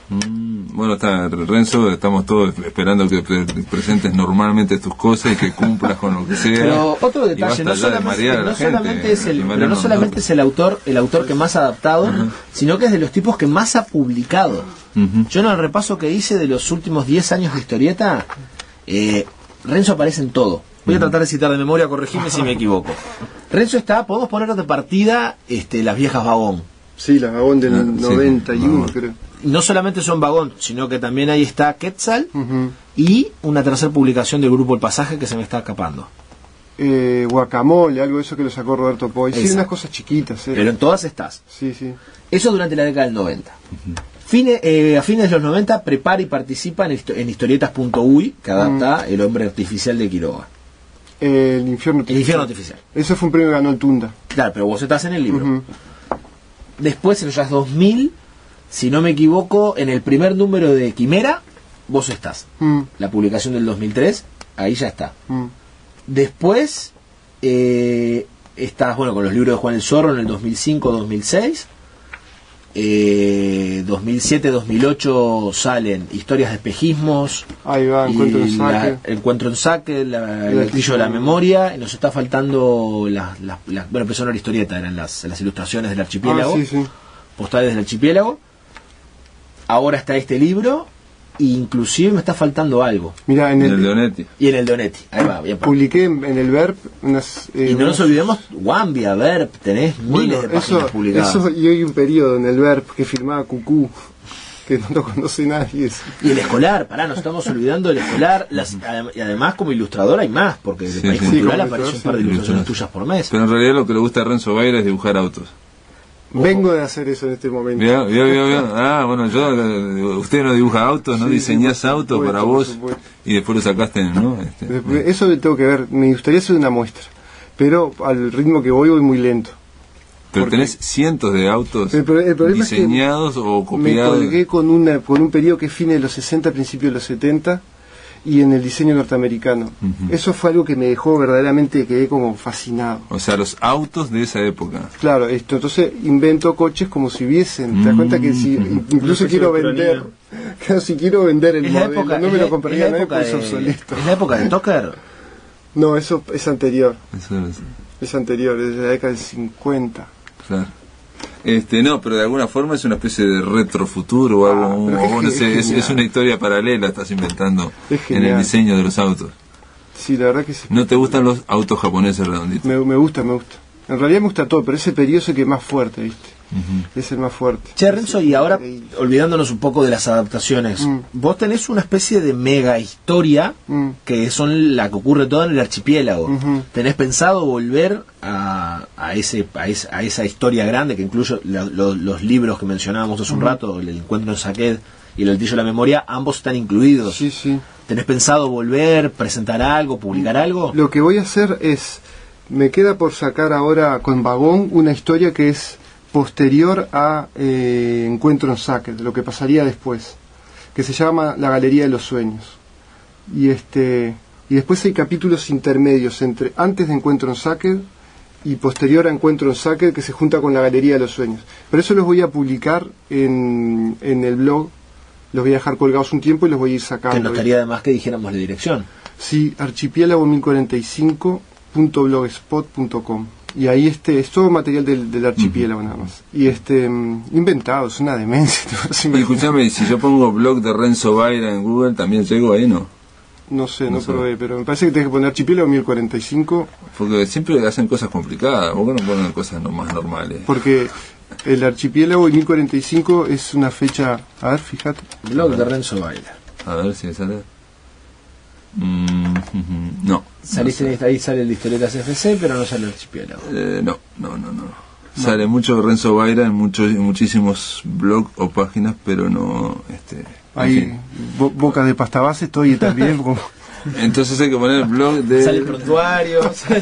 Mm, bueno, está Renzo, estamos todos esperando que pre- presentes normalmente tus cosas y que cumplas con lo que sea. Pero otro Y detalle, basta no ya de solamente, marear a la no gente, solamente es el, y pero marear no los solamente datos. es el autor, el autor que más ha adaptado, sino que es de los tipos que más ha publicado. Ujú. Yo en el repaso que hice de los últimos diez años de historieta, eh, Renzo aparece en todo. Voy a tratar de citar de memoria, corregime si me equivoco. Renzo está, podemos poner de partida este, Las Viejas Vagón. Sí, la vagón del Ah, sí, noventa y uno, vagón. creo. No solamente son Vagón, sino que también ahí está Quetzal Ujú. y una tercera publicación del grupo El Pasaje que se me está escapando. eh, Guacamole, algo de eso que lo sacó Roberto Poy. Sí, Exacto. unas cosas chiquitas. Eh. Pero en todas estás. Sí, sí. Eso durante la década del noventa. Fine- eh, a fines de los noventa prepara y participa en, histo- en historietas punto u i, que adapta El Hombre Artificial de Quiroga. Eh, el infierno El Infierno Artificial. Eso fue un premio que ganó el Tunda. Claro, pero vos estás en el libro. Ujú. Después, en los años dos mil, si no me equivoco, en el primer número de Quimera, vos estás. Mm, La publicación del dos mil tres, ahí ya está. mm. Después, eh, estás, bueno, con los libros de Juan el Zorro en el dos mil cinco dos mil seis. Eh, dos mil siete dos mil ocho salen Historias de Espejismos. Ahí va, y encuentro en la- saque. Encuentro en saque, la- El el Castillo de la Memoria. Y nos está faltando las, las, las- bueno, empezó una historieta, eran las, las ilustraciones del Ah, archipiélago, sí, sí. postales del archipiélago. Ahora está este libro e inclusive me está faltando algo. Mira, en En el, el de Onetti. Y en el de Onetti, ahí va, bien. publiqué en, en el Verb unas... eh, Y no nos unas- olvidemos, Wambia, Verb, tenés miles Bueno, de páginas eso, publicadas. eso, y hay un periodo en el Verb que firmaba Cucú, que no lo conoce nadie. Y el escolar, pará, nos estamos olvidando del escolar, las, adem- y además como ilustrador hay más, porque en el Sí, País sí. Cultural Sí, como aparece un ilustrador, par de sí. ilustraciones Ilustraciones. tuyas por mes. Pero en realidad lo que le gusta a Renzo Baira es dibujar autos. Vengo de hacer eso en este momento. ¿Vio? ¿Vio? ¿Vio? ¿Vio? Ah, bueno, yo, eh, usted no dibuja autos, no Sí, diseñás sí, por autos supuesto, para por vos supuesto. y después lo sacaste, ¿no? Este, Después, eso lo tengo que ver, me gustaría hacer una muestra, pero al ritmo que voy voy muy lento. pero porque- tenés cientos de autos El, pro- el problema es que diseñados o me copiados. colgué con, una, con un periodo que es fin de los sesenta, principio de los setenta, y en el diseño norteamericano. Ujú. Eso fue algo que me dejó verdaderamente, quedé como fascinado. O sea, los autos de esa época. Claro, esto, entonces invento coches como si hubiesen. ¿Te das cuenta que si Mm. incluso Una quiero especie de vender, claro, si quiero vender el Es la modelo, época, no es me la- lo compraría es la nadie época porque es de- obsoleto. es la época de Tucker. No, eso es anterior, Eso es, es anterior, es de la década del cincuenta. claro. Este, no, pero de alguna forma es una especie de retrofuturo o algo, Ah, pero o es no ge- sé, es es, genial. es una historia paralela, estás inventando Es en el genial. diseño de los autos. Sí, la verdad que sí. ¿No te gustan los autos japoneses redonditos? Me, me gusta, me gusta. En realidad me gusta todo, pero ese periodo es el que es más fuerte, ¿viste? Ujú. Es el más fuerte. Che, Renzo, y ahora, Increíble. olvidándonos un poco de las adaptaciones, Mm. vos tenés una especie de mega historia Mm. que son la que ocurre toda en el archipiélago. Ujú. ¿Tenés pensado volver a, a, ese, a, esa, a esa historia grande que incluye la- lo- los libros que mencionábamos hace un rato, el encuentro en Saquet y el altillo de la memoria, ambos están incluidos? Sí, sí. ¿Tenés pensado volver, presentar algo, publicar algo? Lo que voy a hacer es, me queda por sacar ahora con Vagón una historia que es posterior a eh, Encuentro en Saquet, lo que pasaría después, que se llama La Galería de los Sueños. Y este y después hay capítulos intermedios entre antes de Encuentro en Saquet y posterior a Encuentro en Saquet, que se junta con La Galería de los Sueños. Pero eso los voy a publicar en, en el blog, los voy a dejar colgados un tiempo y los voy a ir sacando. Que no estaría de más que dijéramos la dirección. Sí, archipiélago mil cuarenta y cinco punto blogspot punto com. Y ahí este es todo material del, del archipiélago nada más. Y este mm, inventado, es una demencia. ¿no? Sí, Y me- escúchame, si yo pongo blog de Renzo Baira en Google, ¿también llego ahí, no? no sé, no, no sé. probé, pero me parece que tenés que poner archipiélago mil cuarenta y cinco Porque siempre hacen cosas complicadas, ¿por qué no ponen cosas no más normales? porque el archipiélago y mil cuarenta y cinco es una fecha, a ver, fíjate. Blog de Renzo Baila. A ver si me sale. Mm, ujú, no. Saliste, no, sé. ahí sale el de historietas F C, pero no sale el archipiélago. Eh, no, no, no, no. Sale mucho Renzo Baira en, muchos, en muchísimos blogs o páginas, pero no. Este, en Ahí, fin. bo- boca de pasta base, estoy también. como- Entonces hay que poner el blog de. Sale el prontuario. sale-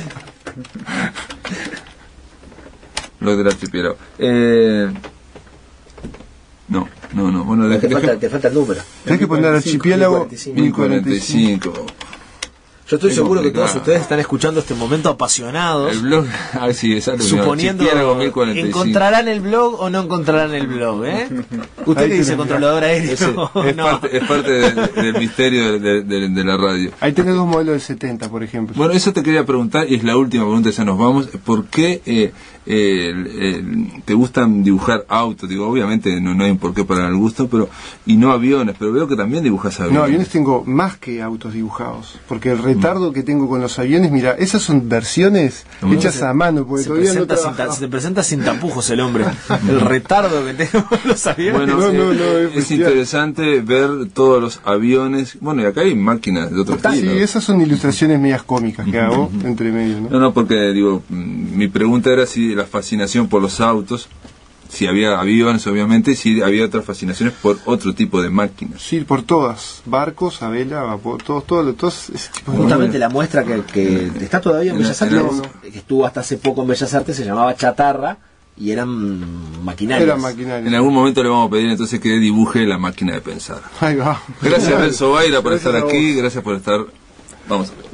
Blog del archipiélago. Eh, no, no, no. Bueno, te, deja- falta, deja- te falta el número. Tenés que poner archipiélago mil cuarenta y cinco. Yo estoy Es seguro que complicado. todos ustedes están escuchando este momento apasionados, El blog. Ah, sí, exacto. suponiendo Archipiélago mil cuarenta y cinco. encontrarán el blog o no encontrarán el blog, ¿eh? ¿Usted Ahí qué dice, tenés. controlador aéreo? Ese es, No. parte, es parte de- del misterio de, de- de la radio. Ahí tenés dos modelos del setenta, por ejemplo. Bueno, eso te quería preguntar, y es la última pregunta, ya nos vamos. ¿Por qué eh, eh, el- el- te gustan dibujar autos? Digo, obviamente no, no hay un por qué para el gusto, pero y no aviones, pero veo que también dibujas aviones. No, aviones tengo más que autos dibujados, porque el retardo que tengo con los aviones, mira, esas son versiones ¿Cómo? hechas a mano, porque Se, todavía no presenta sin ta- trabajaba. se te presenta sin tapujos el hombre. El retardo que tengo con los aviones. Bueno, No, no, eh, no, es es bestial. interesante ver todos los aviones. Bueno, y acá hay máquinas de otro Sí, estilo. esas son ilustraciones medias cómicas que hago entre medio, ¿no? No, no, porque digo, mm, mi pregunta era si la fascinación por los autos, si había aviones, obviamente, y si había otras fascinaciones por otro tipo de máquinas. Sí, por todas, barcos, a vela, vapor, todos, todos, todos ese tipo de Justamente la muestra que, que está todavía en En la- Bellas en la- Artes, que estuvo hasta hace poco en Bellas Artes, se llamaba Chatarra y eran maquinarias. Era maquinaria. En algún momento le vamos a pedir entonces que dibuje la máquina de pensar. Ahí va. Gracias, Renzo Baira, por Gracias estar a aquí, vos. gracias por estar. Vamos a ver.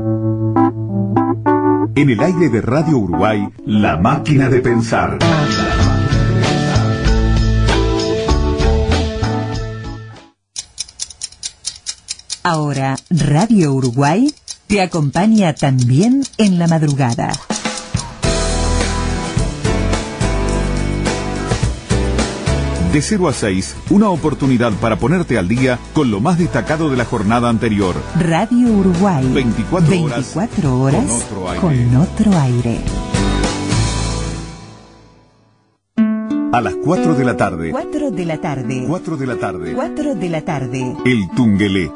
En el aire de Radio Uruguay, La Máquina de Pensar. Ahora, Radio Uruguay te acompaña también en la madrugada. De cero a seis, una oportunidad para ponerte al día con lo más destacado de la jornada anterior. Radio Uruguay. veinticuatro horas, veinticuatro horas con otro aire. Con otro aire. A las cuatro de la tarde. cuatro de la tarde. cuatro de la tarde. cuatro de la tarde. El Tungelé.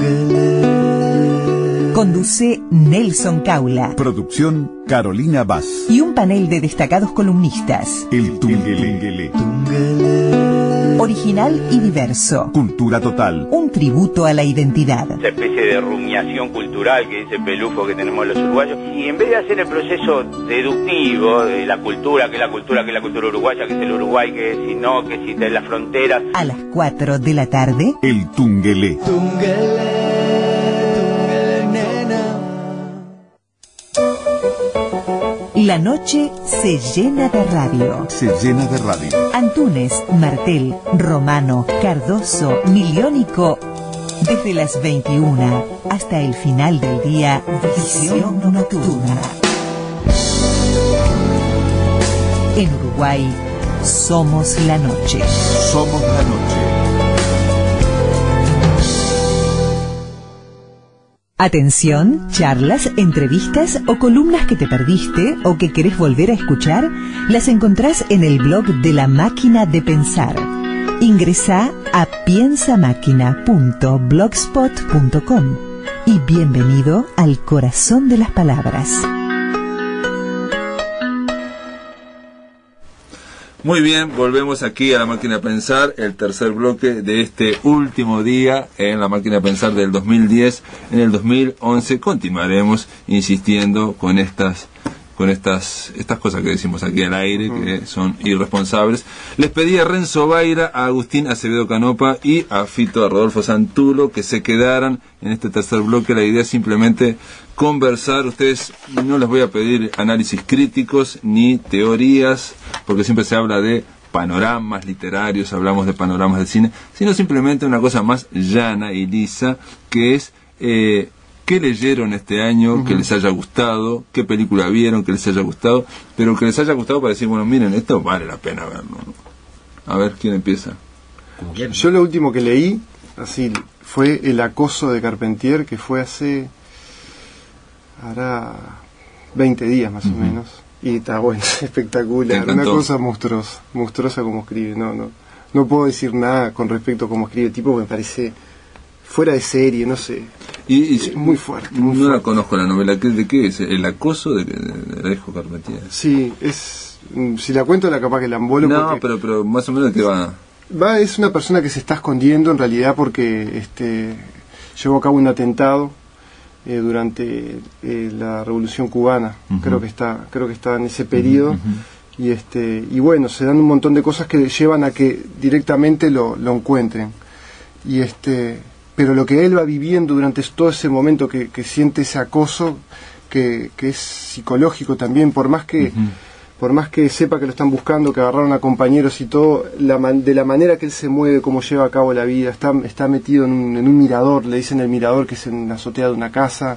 Conduce Nelson Caula. Producción Carolina Vaz. Y un panel de destacados columnistas. El Tungelé. Original y diverso. Cultura total. Un tributo a la identidad. Esa especie de rumiación cultural que dice Pelufo que tenemos los uruguayos. Y en vez de hacer el proceso deductivo de la cultura, que es la cultura, que es la cultura uruguaya, que es el Uruguay, que es si no, que si está en las fronteras. A las cuatro de la tarde. El Tungelé. La noche se llena de radio. Se llena de radio. Antunes, Martel, Romano, Cardoso, Miliónico. Desde las veintiuna hasta el final del día, visión nocturna. En Uruguay, somos la noche. Somos la noche. Atención, charlas, entrevistas o columnas que te perdiste o que querés volver a escuchar, las encontrás en el blog de La Máquina de Pensar. Ingresá a piensa máquina punto blogspot punto com y bienvenido al corazón de las palabras. Muy bien, volvemos aquí a La Máquina de Pensar, el tercer bloque de este último día en La Máquina de Pensar del dos mil diez. En el dos mil once continuaremos insistiendo con estas con estas estas cosas que decimos aquí al aire, que son irresponsables. Les pedí a Renzo Baira, a Agustín Acevedo Canopa y a Fito, a Rodolfo Santulo, que se quedaran en este tercer bloque. La idea es simplemente conversar. Ustedes, no les voy a pedir análisis críticos ni teorías, porque siempre se habla de panoramas literarios, hablamos de panoramas del cine, sino simplemente una cosa más llana y lisa, que es eh, qué leyeron este año, uh-huh. que les haya gustado, qué película vieron, que les haya gustado, pero que les haya gustado para decir, bueno, miren, esto vale la pena verlo, ¿no? A ver, ¿quién empieza? Yo lo último que leí, así, fue El acoso de Carpentier, que fue hace, hará veinte días más uh-huh. o menos, y está bueno, espectacular, una cosa monstruosa, monstruosa como escribe, no, no, no puedo decir nada con respecto a cómo escribe el tipo, me parece fuera de serie, no sé. Y, y muy fuerte. Muy no fuerte. La conozco la novela. ¿De qué es? ¿El acoso de, de, de Alejo Carpentier? Sí, es. Si la cuento, la capaz que la embolo. No, porque pero, pero más o menos ¿de qué va? Va, es una persona que se está escondiendo en realidad porque este llevó a cabo un atentado eh, durante eh, la Revolución Cubana. Uh-huh. Creo que está, creo que está en ese periodo. Uh-huh. Y este y bueno, se dan un montón de cosas que llevan a que directamente lo, lo encuentren. Y este. Pero lo que él va viviendo durante todo ese momento que, que siente ese acoso, que, que es psicológico también, por más que uh-huh. por más que sepa que lo están buscando, que agarraron a compañeros y todo, la man, de la manera que él se mueve, cómo lleva a cabo la vida, está, está metido en un, en un mirador, le dicen el mirador, que es en la azotea de una casa,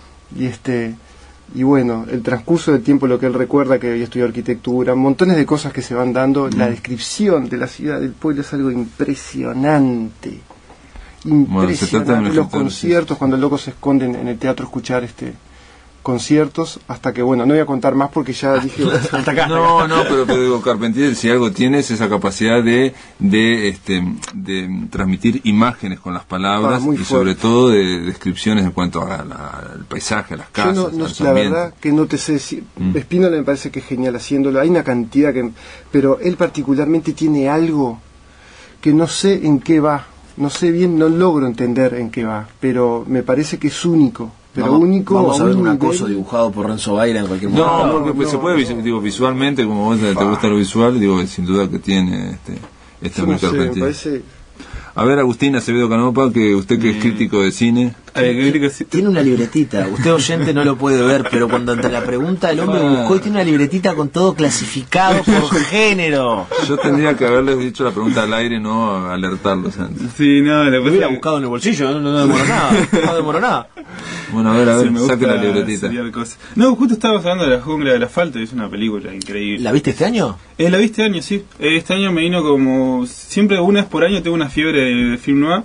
y este y bueno, el transcurso del tiempo, lo que él recuerda, que había estudiado arquitectura, montones de cosas que se van dando, uh-huh. la descripción de la ciudad, del pueblo es algo impresionante. Impresionante. Bueno, se trata de los conciertos, cuando el loco se esconde en, en el teatro a escuchar este conciertos, hasta que, bueno, no voy a contar más porque ya dije hasta acá. No, no, pero, pero digo, Carpentier, si algo tiene es esa capacidad de de este de transmitir imágenes con las palabras ah, y sobre todo de descripciones en cuanto a la, al paisaje, a las casas. Yo no, no, la verdad que no te sé decir, mm. Spínola me parece que es genial haciéndolo, hay una cantidad que, pero él particularmente tiene algo que no sé en qué va. No sé bien, no logro entender en qué va, pero me parece que es único. Pero vamos, único. Vamos a ver un nivel... acoso dibujado por Renzo Baira en cualquier momento. No, porque pues, no, se puede, no. digo, visualmente, como vos te, te gusta lo visual, digo, sin duda que tiene este, este muy no Carpentier. Sé, me parece... A ver, Agustín Acevedo Canopa, que usted que es crítico de cine. Eh, tiene una libretita, usted oyente no lo puede ver, pero cuando ante la pregunta el hombre ah. buscó y tiene una libretita con todo clasificado por género. Yo tendría que haberles dicho la pregunta al aire, no alertarlos antes. Sí, no, le hubiera buscado en el bolsillo, no, no demoró nada, no demoró nada. Bueno, a ver, a Sí, ver, me saque gusta la libretita. seriar cosas. No, justo estábamos hablando de La Jungla del Asfalto, y es una película increíble. ¿La viste este año? Eh, la vi este año, sí. Eh, este año me vino como... Siempre una vez por año tengo una fiebre de, de film noir.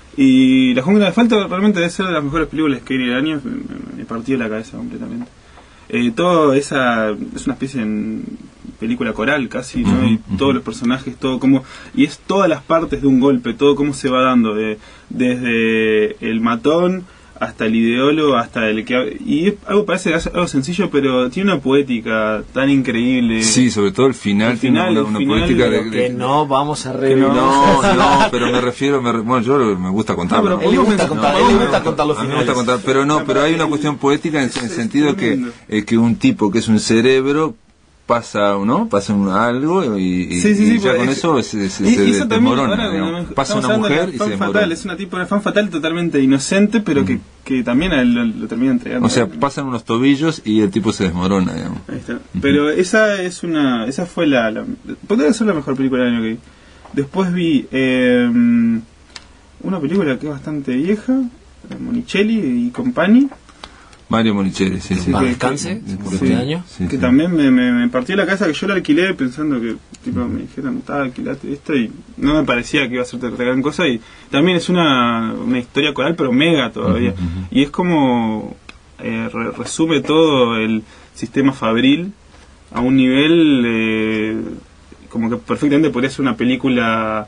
Y La Jungla del Asfalto realmente debe ser de las mejores películas que vi el año. Me, me, me partió la cabeza completamente. Eh, todo esa... Es una especie de película coral casi, ¿no? Y Uh-huh. todos los personajes, todo como... Y es todas las partes de un golpe, todo cómo se va dando. De, desde el matón hasta el ideólogo, hasta el que... Y es, algo parece algo sencillo, pero tiene una poética tan increíble. Sí, sobre todo el final, El final, tiene el una, una final, política de, Que de- no vamos a revelar. No, no, pero me refiero, me, re- bueno, yo me gusta contarlo. No, pero A él le gusta No, contar, no, a él le no, gusta no, contar los A mí me finales. gusta contar, pero no, pero hay una cuestión poética en el sentido que, tremendo. eh, que un tipo que es un cerebro pasa, ¿no? Pasa un algo y, y- Sí, sí, y sí, ya pero con es- eso se, se, Y- se y eso también, desmorona, ahora, digamos. cuando Pasa estamos una hablando de mujer la y fan se fatal, desmorona. es una tipo de fan fatal totalmente inocente, pero que, que también a él lo, lo termina entregando. O sea, pasan unos tobillos y el tipo se desmorona, digamos. Ahí está. Pero esa es una, esa fue la, la podría ser la mejor película del año que vi. Después vi eh, una película que es bastante vieja, de Monicelli y Company, Mario Monicelli, sí, sí. ¿Para que- descanse? que- por sí, este año? sí, que sí. también me, me, me partió la casa, que yo la alquilé pensando que tipo me dijeron, "Ta, alquilate esto", y no me parecía que iba a ser la gran cosa. Y también es una, una historia coral, pero mega todavía. Ujú, ujú. Y es como eh, re- resume todo el sistema fabril a un nivel eh, como que perfectamente podría ser una película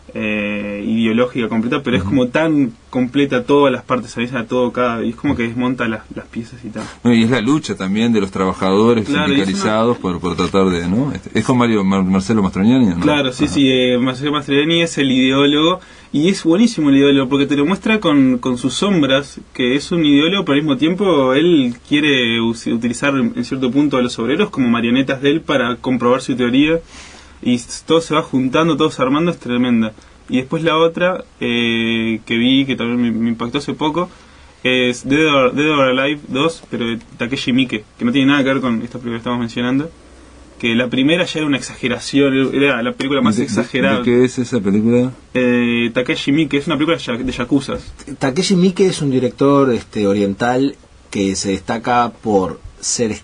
eh, ideológica completa, pero es como tan completa todas las partes, ¿sabes? A todo cada, y es como que desmonta las, las piezas y tal. No, y es la lucha también de los trabajadores Claro, y es sindicalizados por, por tratar de, ¿no? Este, es con Mario Mar- Marcelo Mastroianni, ¿no? Claro, sí, Ajá. sí, eh, Marcelo Mastroianni es el ideólogo, y es buenísimo el ideólogo porque te lo muestra con, con sus sombras, que es un ideólogo, pero al mismo tiempo él quiere us- utilizar en cierto punto a los obreros como marionetas de él para comprobar su teoría, y s- todo se va juntando, todo se armando, es tremenda. Y después la otra eh, que vi, que también me, me impactó hace poco, es Dead or, Dead or Alive dos, pero de Takeshi Miike, que no tiene nada que ver con esta película que estamos mencionando. Que la primera ya era una exageración, era la película más ¿De- de- exagerada. ¿De qué es esa película? Eh, Takeshi Miike es una película ya- de yakuzas. Takeshi Miike es un director este, oriental que se destaca por ser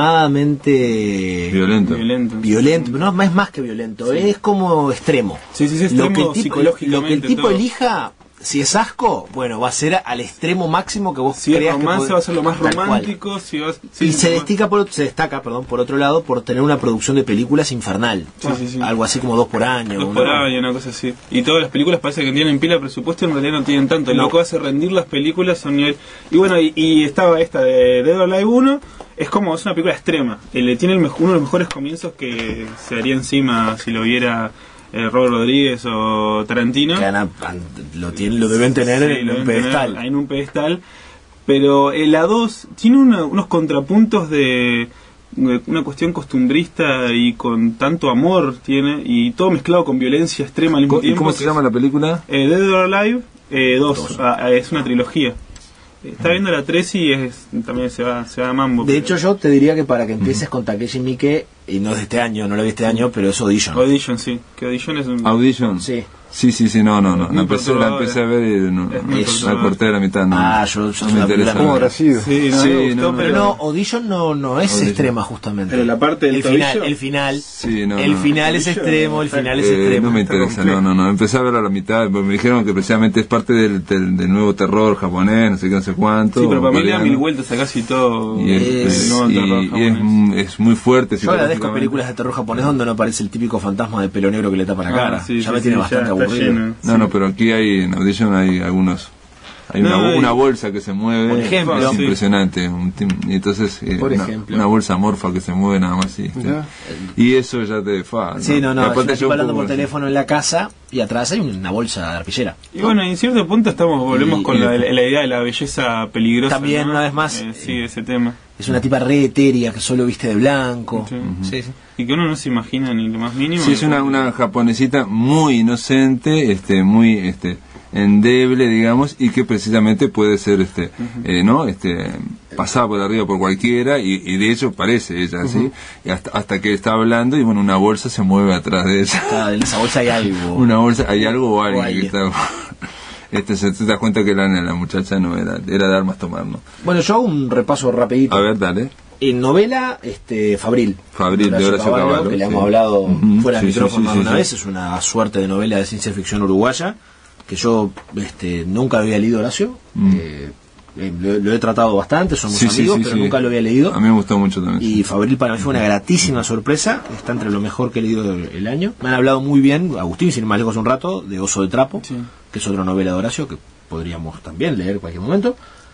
extremadamente Violento. Violento. violento, no es más que violento, es como extremo. Sí, sí, sí, lo extremo que el tipo, psicológicamente, lo que el tipo todo. elija, si es asco, bueno, va a ser al extremo máximo que vos Si es creas que romance puede- va a ser lo más tal cual. romántico. Si va, sí, Y se lo más- destaca, por, se destaca perdón, por otro lado, por tener una producción de películas infernal. Sí, sí, sí. Algo así como dos por año. Dos ¿no? por año, una cosa así. Y todas las películas parece que tienen pila de presupuesto, en realidad no tienen tanto. No. Lo que hace rendir las películas a un nivel. Y bueno, y, y estaba esta de Dead or Alive uno, es como, es una película extrema. Eh, tiene el mejo- uno de los mejores comienzos que se haría encima si lo viera eh, Robert Rodríguez o Tarantino. Que Ana- lo, tienen, lo deben tener Sí, en lo un deben pedestal. tener ahí en un pedestal. Pero eh, la dos tiene una- unos contrapuntos de, de una cuestión costumbrista y con tanto amor tiene, y todo mezclado con violencia extrema al mismo ¿Y tiempo. cómo que se es- llama la película? eh, Dead or Alive eh, dos, ah, ah, es una trilogía. Está viendo la tres y es, también se va, se va a mambo. De pero- hecho, yo te diría que para que empieces con Takeshi Miike, y no es de este año, no lo vi este año, pero es Audition. Audition, sí. Que Audition es un... Audition. Sí. Sí, sí, sí, no, no, no. Muy La empecé, la perturbadora. empecé a ver y no, Es muy la perturbadora. corté a la mitad. No, Ah, yo- yo no una me interesa. película ¿Cómo habrá sido? Sí, no, Sí, me gustó, no, no, Pero pero... no, Audition no, no es Audition. extrema, justamente. Pero la parte del el final, tobillo- el final, Sí, no, el no. final es Audition, extremo, el final es Eh, extremo. no me está interesa, complejo. no, no, no. Empecé a ver a la mitad, porque me dijeron que precisamente es parte del, del, del nuevo terror japonés, no sé qué, no sé cuánto. Sí, pero para mí le da coreano. mil vueltas a casi todo. Y, es, Es- es- no, y- terror y es, japonés. es muy fuerte. Yo agradezco psicológicamente. películas de terror japonés donde no aparece el típico fantasma de pelo negro que le tapa la Ah, cara. sí, ya sí, me sí, tiene ya bastante está aburrido. lleno. No, no, pero aquí hay, en Audition hay algunos. Hay una, No, hay- una bolsa que se mueve. Por ejemplo. Es Sí. impresionante. Un tim- y entonces, eh, Por una, ejemplo. una bolsa morfa que se mueve nada más. Y, Mirá. y eso ya te fa. Sí, no, no, Y yo aparte estoy yo un hablando poco- por teléfono en la casa y atrás hay una bolsa de arpillera. Y bueno, en cierto punto estamos volvemos Y- con y la, después- la idea de la belleza peligrosa. También, ¿no? una vez más. Eh, sí, ese tema. Es una tipa re etérea que solo viste de blanco. Sí. Sí, sí. Y que uno no se imagina ni lo más mínimo. Sí, es una, una japonesita muy inocente, este, muy este, endeble, digamos, y que precisamente puede ser, este, eh, ¿no? Este, pasada por arriba por cualquiera, y, y de hecho parece ella así, y hasta, hasta que está hablando y bueno, una bolsa se mueve atrás de ella. Claro, en esa bolsa hay algo. Una bolsa, hay algo o alguien, alguien. que está. este, se te das cuenta que la, la muchacha no era, era de armas tomar, ¿no? Bueno, yo hago un repaso rapidito. A ver, dale. En novela, este, Fabril. Fabril, de Horacio Cavallo, Cavallo, que le sí. hemos hablado Uh-huh. fuera Sí, del sí, micrófono sí, más sí, de una sí. vez. Es una suerte de novela de ciencia ficción uruguaya, que yo este, nunca había leído, Horacio. Mm. Eh, eh, lo, lo he tratado bastante, somos Sí, sí, amigos, sí, pero sí. nunca lo había leído. A mí me gustó mucho también. Y Fabril para mí fue una gratísima sorpresa, está entre lo mejor que he leído el, el año. Me han hablado muy bien, Agustín, sin ir más lejos un rato, de Oso de Trapo, Sí. que es otra novela de Horacio que podríamos también leer en cualquier momento.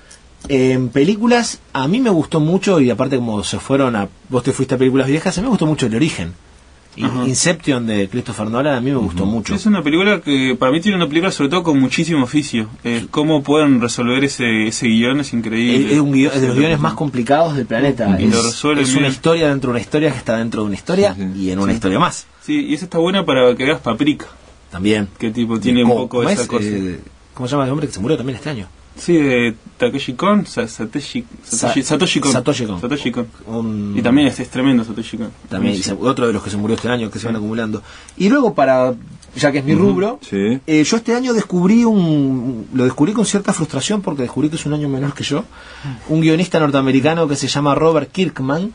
En películas, a mí me gustó mucho, y aparte como se fueron a... Vos te fuiste a películas viejas, a mí me gustó mucho El Origen. Y Ajá. Inception de Christopher Nolan a mí me gustó mucho. Es una película que para mí tiene una película sobre todo con muchísimo oficio. Eh, cómo pueden resolver ese, ese guión es increíble. Es, es un guion- es de los guiones más complicados del planeta. Y Es, lo resuelven es una bien. historia dentro de una historia que está dentro de una historia Sí, sí. y en una Sí. historia más. Sí, y esa está buena para que veas Paprika, También. que tipo tiene un ¿Cómo- poco cómo esa es? cosa. Eh, ¿Cómo se llama el hombre que se murió también este año? Sí, de Takeshi Kon, Sa- Satoshi, Satoshi, Sa- Satoshi Kon. Satoshi Kon. Satoshi Kon. Un- Y también es, es tremendo Satoshi Kon. También Sí. se- otro de los que se murió este año, que se van acumulando. Y luego, para ya que es mi rubro, Sí. eh, yo este año descubrí un... Lo descubrí con cierta frustración porque descubrí que es un año menor que yo. Un guionista norteamericano que se llama Robert Kirkman,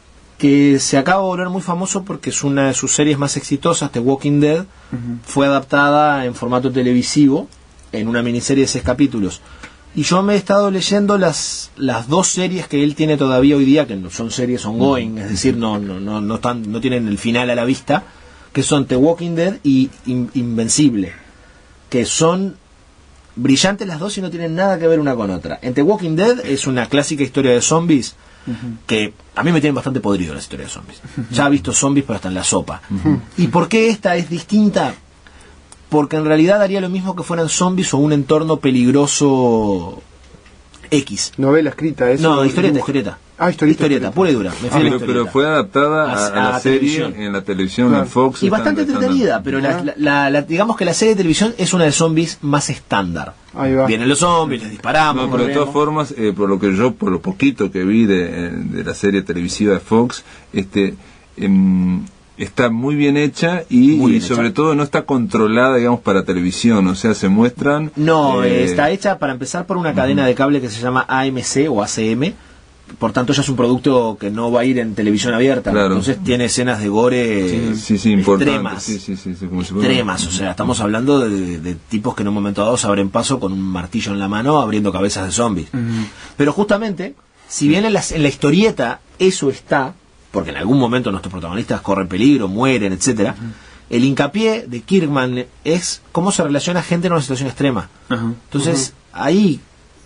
que se acaba de volver muy famoso porque es una de sus series más exitosas, The Walking Dead. Ujú. Fue adaptada en formato televisivo en una miniserie de seis capítulos. Y yo me he estado leyendo las las dos series que él tiene todavía hoy día, que no son series ongoing, es decir, no no no no están no tienen el final a la vista, que son The Walking Dead y In- Invencible, que son brillantes las dos y no tienen nada que ver una con otra. En The Walking Dead es una clásica historia de zombies que a mí me tienen bastante podrido las historias de zombies. Ya he visto zombies pero hasta en la sopa. ¿Y por qué esta es distinta? Porque en realidad daría lo mismo que fueran zombies o un entorno peligroso X. Novela escrita, eso. No, historieta, dibujo. historieta. Ah, historieta. Historieta, pura y dura. Me fui Ah, a la pero, historieta. pero fue adaptada a, A- a la a serie televisión. en la televisión, Claro. en Fox. Y están- bastante están- entretenida, pero la, la- la- la- digamos que la serie de televisión es una de zombies más estándar. Ahí va. Vienen los zombies, les disparamos. No, pero de todas corremos. formas, eh, por lo que yo, por lo poquito que vi de, de la serie televisiva de Fox, este em, está muy bien hecha y, Muy bien y sobre hecha. todo no está controlada, digamos, para televisión. O sea, se muestran. No, eh, eh, está hecha para empezar por una cadena de cable que se llama A M C o A C M. Por tanto, ya es un producto que no va a ir en televisión abierta. Claro. Entonces tiene escenas de gore Sí, sí, sí, importante. extremas. Sí, sí, sí, sí, como si fuera- Extremas, o sea, estamos hablando de, de tipos que en un momento dado se abren paso con un martillo en la mano abriendo cabezas de zombies. Pero justamente, si bien en la, en la historieta eso está, porque en algún momento nuestros protagonistas corren peligro, mueren, etcétera, el hincapié de Kirkman es cómo se relaciona gente en una situación extrema. Ajá. Entonces, ahí,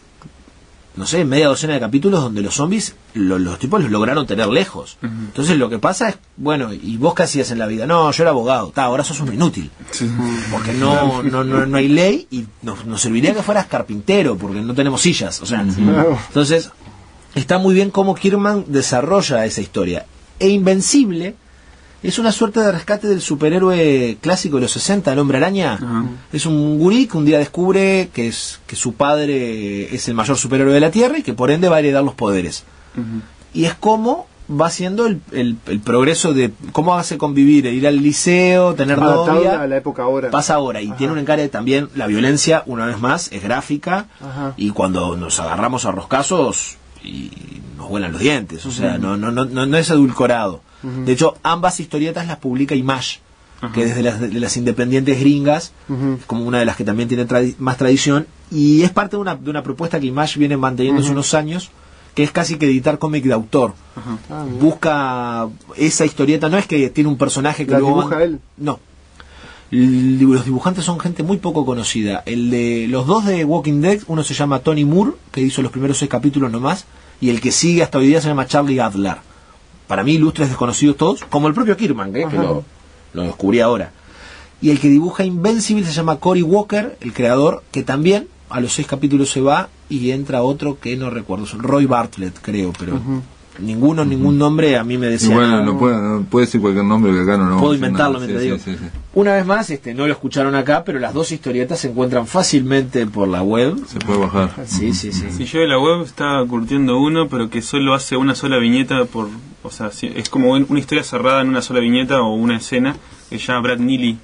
no sé, media docena de capítulos donde los zombies, lo- los tipos los lograron tener lejos. Entonces lo que pasa es, bueno, ¿y vos qué hacías en la vida? No, yo era abogado. Ta, ahora sos un inútil. Porque no, no, no, no hay ley y nos, nos serviría que fueras carpintero, porque no tenemos sillas. O sea, Claro. entonces, está muy bien cómo Kirkman desarrolla esa historia. E Invencible es una suerte de rescate del superhéroe clásico de los sesenta, el Hombre Araña. Ajá. Es un gurí que un día descubre que, es, que su padre es el mayor superhéroe de la Tierra y que por ende va a heredar los poderes. Ujú. Y es como va haciendo el, el, el progreso de cómo hace convivir, ir al liceo, tener Adaptado novia. a la época ahora. Pasa ahora y Ajá. tiene un encare también, la violencia, una vez más, es gráfica. Ajá. Y cuando nos agarramos a roscazos y nos vuelan los dientes, o sea, no, no, no, no, no es edulcorado. De hecho, ambas historietas las publica Image, que desde las, de las independientes gringas, Ujú. es como una de las que también tiene tradi- más tradición, y es parte de una, de una propuesta que Image viene manteniendo hace unos años, que es casi que editar cómic de autor. Ah, bien. Busca esa historieta, no es que tiene un personaje que ¿La luego dibuja van- él? No. El- los dibujantes son gente muy poco conocida. El de los dos de Walking Dead, uno se llama Tony Moore, que hizo los primeros seis capítulos nomás, y el que sigue hasta hoy día se llama Charlie Adler. Para mí, ilustres desconocidos todos, como el propio Kirkman, ¿eh? que Ajá. lo, lo descubrí ahora. Y el que dibuja Invincible se llama Cory Walker, el creador, que también a los seis capítulos se va y entra otro que no recuerdo, son Roy Bartlett, creo, pero ninguno, ningún nombre a mí me decía. Igual nada. no puede, no puede decir cualquier nombre que acá no lo vamos Puedo a decir inventarlo nada. mientras Sí, digo. sí, sí, sí. Una vez más, este, no lo escucharon acá, pero las dos historietas se encuentran fácilmente por la web. Se puede bajar. Sí, sí, sí. Si yo de la web estaba curtiendo uno, pero que solo hace una sola viñeta por, o sea, si- es como un- una historia cerrada en una sola viñeta o una escena que se llama Brad Neely,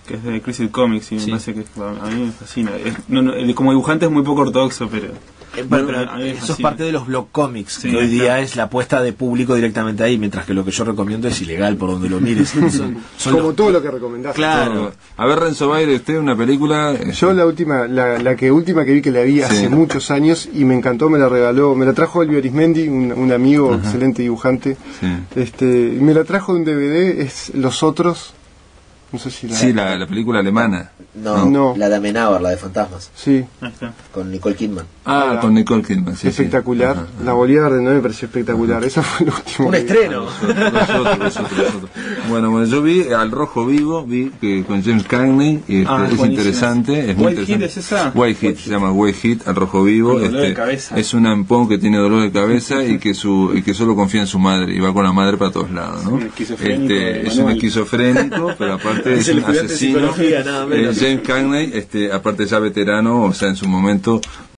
que es de Crystal Comics, y Sí. me parece que a mí me fascina. Es, no, no, como dibujante es muy poco ortodoxo, pero... Eh, bueno, pero a mí me eso es fascina. parte de los blog comics, Sí, que hoy día claro. es la apuesta de público directamente ahí, mientras que lo que yo recomiendo es ilegal por donde lo mires. Son, son Como los- todo lo que recomendás. Claro. A ver, Renzo Baire, usted una película... eh, Yo la última, la, la que última que vi que la vi hace Sí. muchos años y me encantó, me la regaló, me la trajo Elvio Arismendi, un, un amigo, Ajá. excelente dibujante. Sí. Este, me la trajo de un D V D, es Los Otros. No sé si la. Sí, la, la película alemana. No, No. la de Amenábar, la de fantasmas, Sí, Ahí está. con Nicole Kidman. Ah, con Nicole Kidman, sí, sí. espectacular. Ajá, ajá. La volví a ver de nuevo, me pareció espectacular. Esa fue la última. Un que vi. estreno. Nosotros, nosotros, nosotros. Bueno, bueno, yo vi Al Rojo Vivo, vi que con James Cagney, y este, Ah, es buenísima. interesante. Es muy White interesante. Heat, ¿es esa? White Heat, se llama White Heat, Al Rojo Vivo. Con dolor de este, cabeza. es un ampón que tiene dolor de cabeza y que su y que solo confía en su madre y va con la madre para todos lados, ¿no? Un esquizofrénico Este, de es un manual. esquizofrénico, pero aparte es Es el un estudiante de asesino. psicología, nada menos. Eh, James Cagney, este, aparte ya veterano, o sea, en su momento